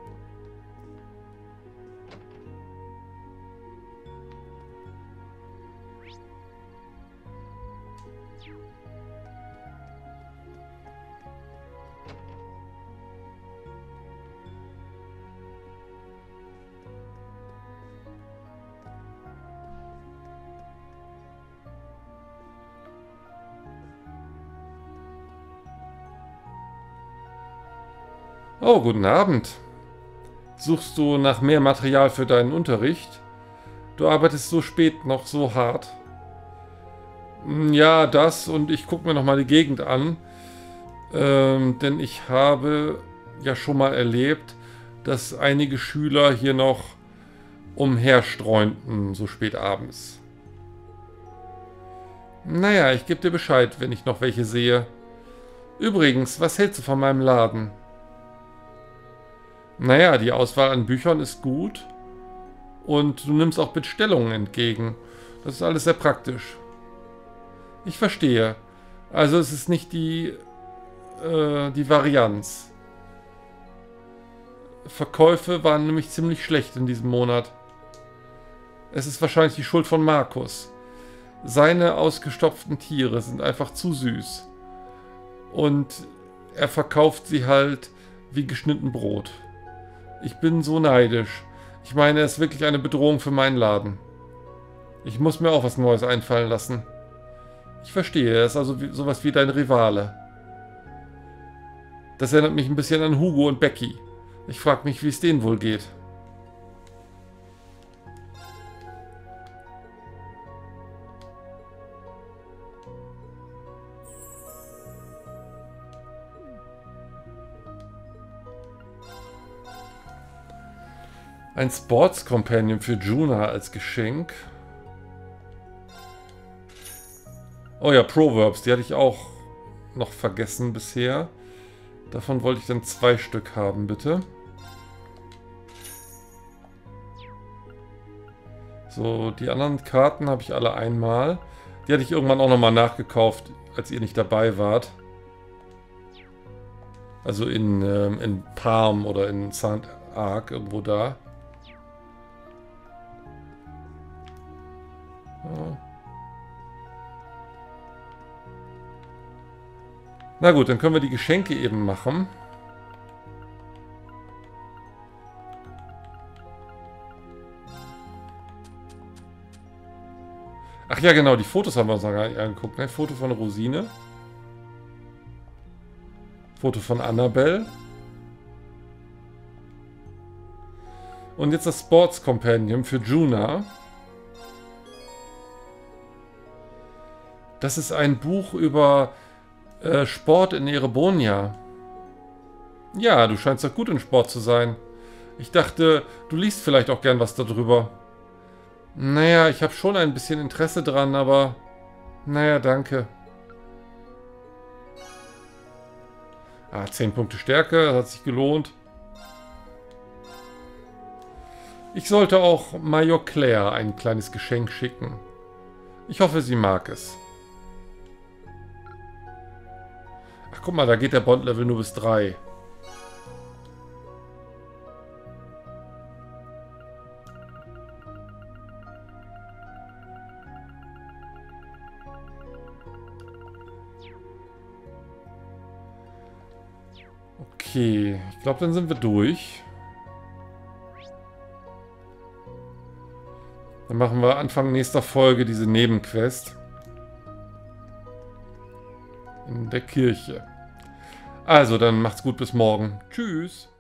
Oh, guten Abend. Suchst du nach mehr Material für deinen Unterricht? Du arbeitest so spät noch so hart. Ja, das und ich gucke mir noch mal die Gegend an. Denn ich habe ja schon mal erlebt, dass einige Schüler hier noch umherstreunten, so spät abends. Naja, ich gebe dir Bescheid, wenn ich noch welche sehe. Übrigens, was hältst du von meinem Laden? Naja, die Auswahl an Büchern ist gut und du nimmst auch Bestellungen entgegen. Das ist alles sehr praktisch. Ich verstehe. Also es ist nicht die Varianz. Verkäufe waren nämlich ziemlich schlecht in diesem Monat. Es ist wahrscheinlich die Schuld von Markus. Seine ausgestopften Tiere sind einfach zu süß. Und er verkauft sie halt wie geschnitten Brot. Ich bin so neidisch. Ich meine, er ist wirklich eine Bedrohung für meinen Laden. Ich muss mir auch was Neues einfallen lassen. Ich verstehe, er ist also sowas wie dein Rivale. Das erinnert mich ein bisschen an Hugo und Becky. Ich frage mich, wie es denen wohl geht. Ein Sports Companion für Juna als Geschenk. Oh ja, Proverbs, die hatte ich auch noch vergessen bisher. Davon wollte ich dann 2 Stück haben, bitte. So, die anderen Karten habe ich alle einmal. Die hatte ich irgendwann auch nochmal nachgekauft, als ihr nicht dabei wart. Also in Palm oder in St. Arc, irgendwo da. Ja. Na gut, dann können wir die Geschenke eben machen. Ach ja, genau, die Fotos haben wir uns noch gar nicht angeguckt. Ne? Foto von Rosine. Foto von Annabelle. Und jetzt das Sports Companion für Juna. Das ist ein Buch über Sport in Erebonia. Ja, du scheinst doch gut in Sport zu sein. Ich dachte, du liest vielleicht auch gern was darüber. Naja, ich habe schon ein bisschen Interesse dran, aber... Naja, danke. 10 Punkte Stärke, das hat sich gelohnt. Ich sollte auch Major Claire ein kleines Geschenk schicken. Ich hoffe, sie mag es. Ach, guck mal, da geht der Bond-Level nur bis 3. Okay, ich glaube, dann sind wir durch. Dann machen wir Anfang nächster Folge diese Nebenquest. In der Kirche. Also, dann macht's gut, bis morgen. Tschüss.